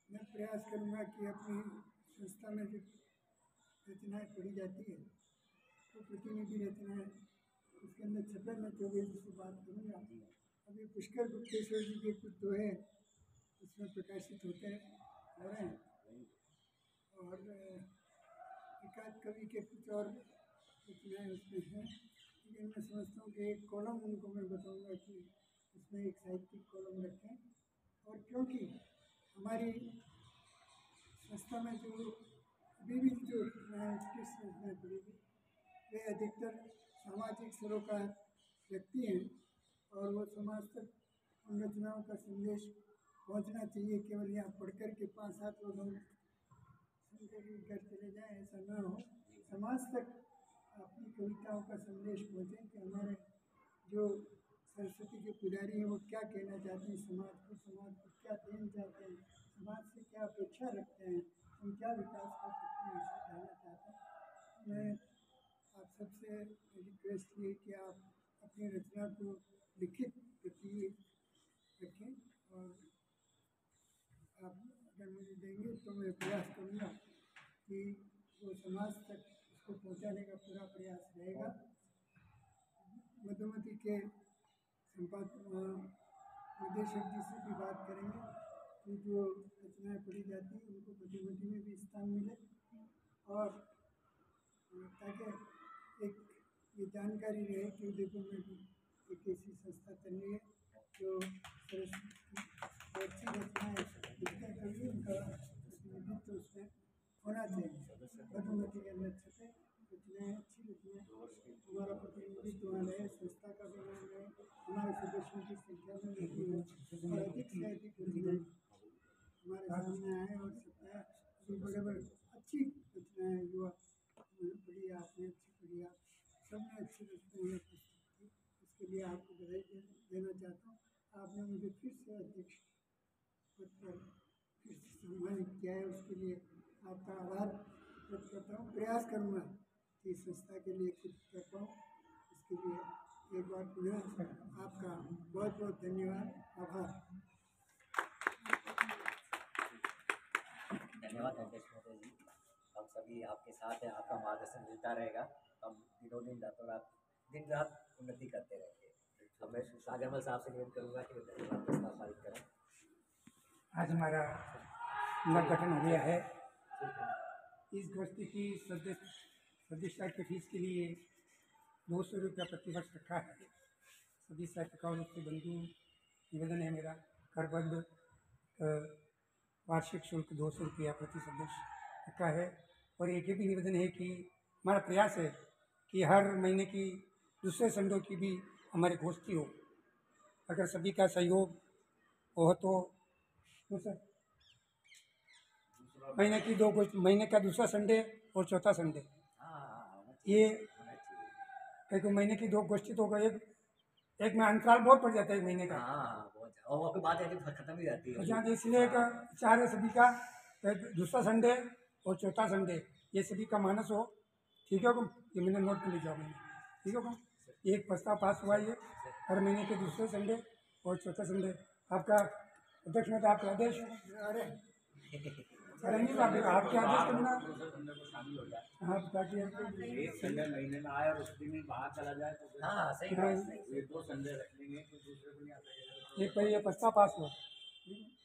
मैं प्रयास करूँगा कि अपनी संस्था में जो रचनाएँ पढ़ी जाती है तो प्रतिनिधि रचनाएँ उसके अंदर छपे मैं 24 से बात करूँगा। अभी पुष्कर गुप्तेश्वर जी के कुछ दोहे उसमें प्रकाशित हो रहे हैं और एकाध कवि के कुछ और रचनाएँ उसमें हैं, लेकिन मैं समझता हूँ कि एक कॉलम उनको मैं बताऊँगा कि उसमें एक साहित्यिक कॉलम रखें। और क्योंकि हमारी संस्था में जो अभी भी जो रचनाएँ उत्कृष्ट रचनाएँ पढ़ेगी वे अधिकतर सामाजिक सरोकार व्यक्ति हैं और वो समाज तक उन रचनाओं का संदेश पहुंचना चाहिए। केवल यहाँ पढ़ कर के 5-7 लोग हम सुन कर चले जाएँ, ऐसा ना हो। समाज तक अपनी कविताओं का संदेश पहुँचे कि हमारे जो सरस्वती के पुजारी हैं वो क्या कहना चाहते हैं समाज को क्या देना चाहते हैं, समाज से क्या अपेक्षा रखते हैं, हम क्या विकास कर सकते हैं, इसे कहना चाहते हैं। मैं आप सबसे रिक्वेस्ट ये कि आप अपनी रचना को लिखित प्रति रखें और आप अगर मुझे देंगे तो मैं प्रयास करूँगा कि वो समाज तक उसको पहुँचाने का पूरा प्रयास रहेगा। मधुमती के संपादक निदेशक जी से भी बात करेंगे कि जो रचनाएँ पढ़ी जाती हैं उनको मधुमती में भी स्थान मिले और ताकि एक ये जानकारी रहे कि उदयपुर में भी एक ऐसी संस्था चल रही है जो अच्छी रचनाएँ लिखते हैं, कभी उनका प्रतिनिधित्व उसमें होना चाहिए। मधुमती के अंदर छपे रचनाएँ अच्छी रचनाएँ, हमारा प्रतिनिधित्व वहाँ रहे, संस्था का भी नाम रहे, हमारे सदस्यों की संख्या में वृद्धि हो और अधिक से अधिक रचनाएँ हमारे सामने आए और सत्या बड़े अच्छी रचनाएँ युवा पढ़ी आपने, अच्छी पढ़ी आप सबने अच्छी रचनाएँ प्रस्तुत की, इसके लिए आपको बधाई देना चाहता हूँ। आपने मुझे फिर से अध्यक्ष पद पर फिर से सम्मानित किया है, उसके लिए आपका आभार व्यक्त करता हूँ। प्रयास करूँगा कि संस्था के लिए कुछ कर पाऊँ, इसके लिए एक बार पुनः आपका बहुत बहुत धन्यवाद, आभार। धन्यवाद अध्यक्ष महोदय जी, हम सभी आपके साथ हैं, आपका मार्गदर्शन मिलता रहेगा। हम दिनों दिन दिन रात उन्नति करते रहेंगे। अब मैं सागरमल साहब से निवेदन करूँगा कि धन्यवाद प्रस्ताव पारित करें। आज हमारा नवगठन हो गया है। इस गोष्ठी की सदस्यता की फीस के लिए 200 रुपया प्रतिवर्ष रखा है। सभी साहित्यकारों से बंधु निवेदन है मेरा, करबद्ध वार्षिक शुल्क 200 रुपया प्रति सदस्य रखा है। और एक ये भी निवेदन है कि हमारा प्रयास है कि हर महीने की दूसरे संडे की भी हमारी गोष्ठी हो। अगर सभी का सहयोग हो तो सर महीने का दूसरा संडे और चौथा संडे, ये कई को महीने की 2 गोष्ठी तो एक में अंतराल बहुत पड़ जाता है एक महीने का, और आपकी बात है कि खत्म ही जाती है। जहाँ इसलिए चार है सभी का दूसरा संडे और चौथा संडे, ये सभी का मानस हो। ठीक है, ये मैंने नोट कर लीजिए मैंने, ठीक है। एक प्रस्ताव पास हुआ ये हर महीने के दूसरे संडे और चौथा संडे। आपका अध्यक्ष में आपका आदेश, अरे करेंगे तो आपके आदेश करना, हाँ, ताकि एक संडे महीने में आए और उस दिन बाहर चला जाए तो हाँ सही, ये 2 संडे रख लेंगे तो दूसरे को नहीं आ सकेगा। ये प्रस्ताव पास हुआ।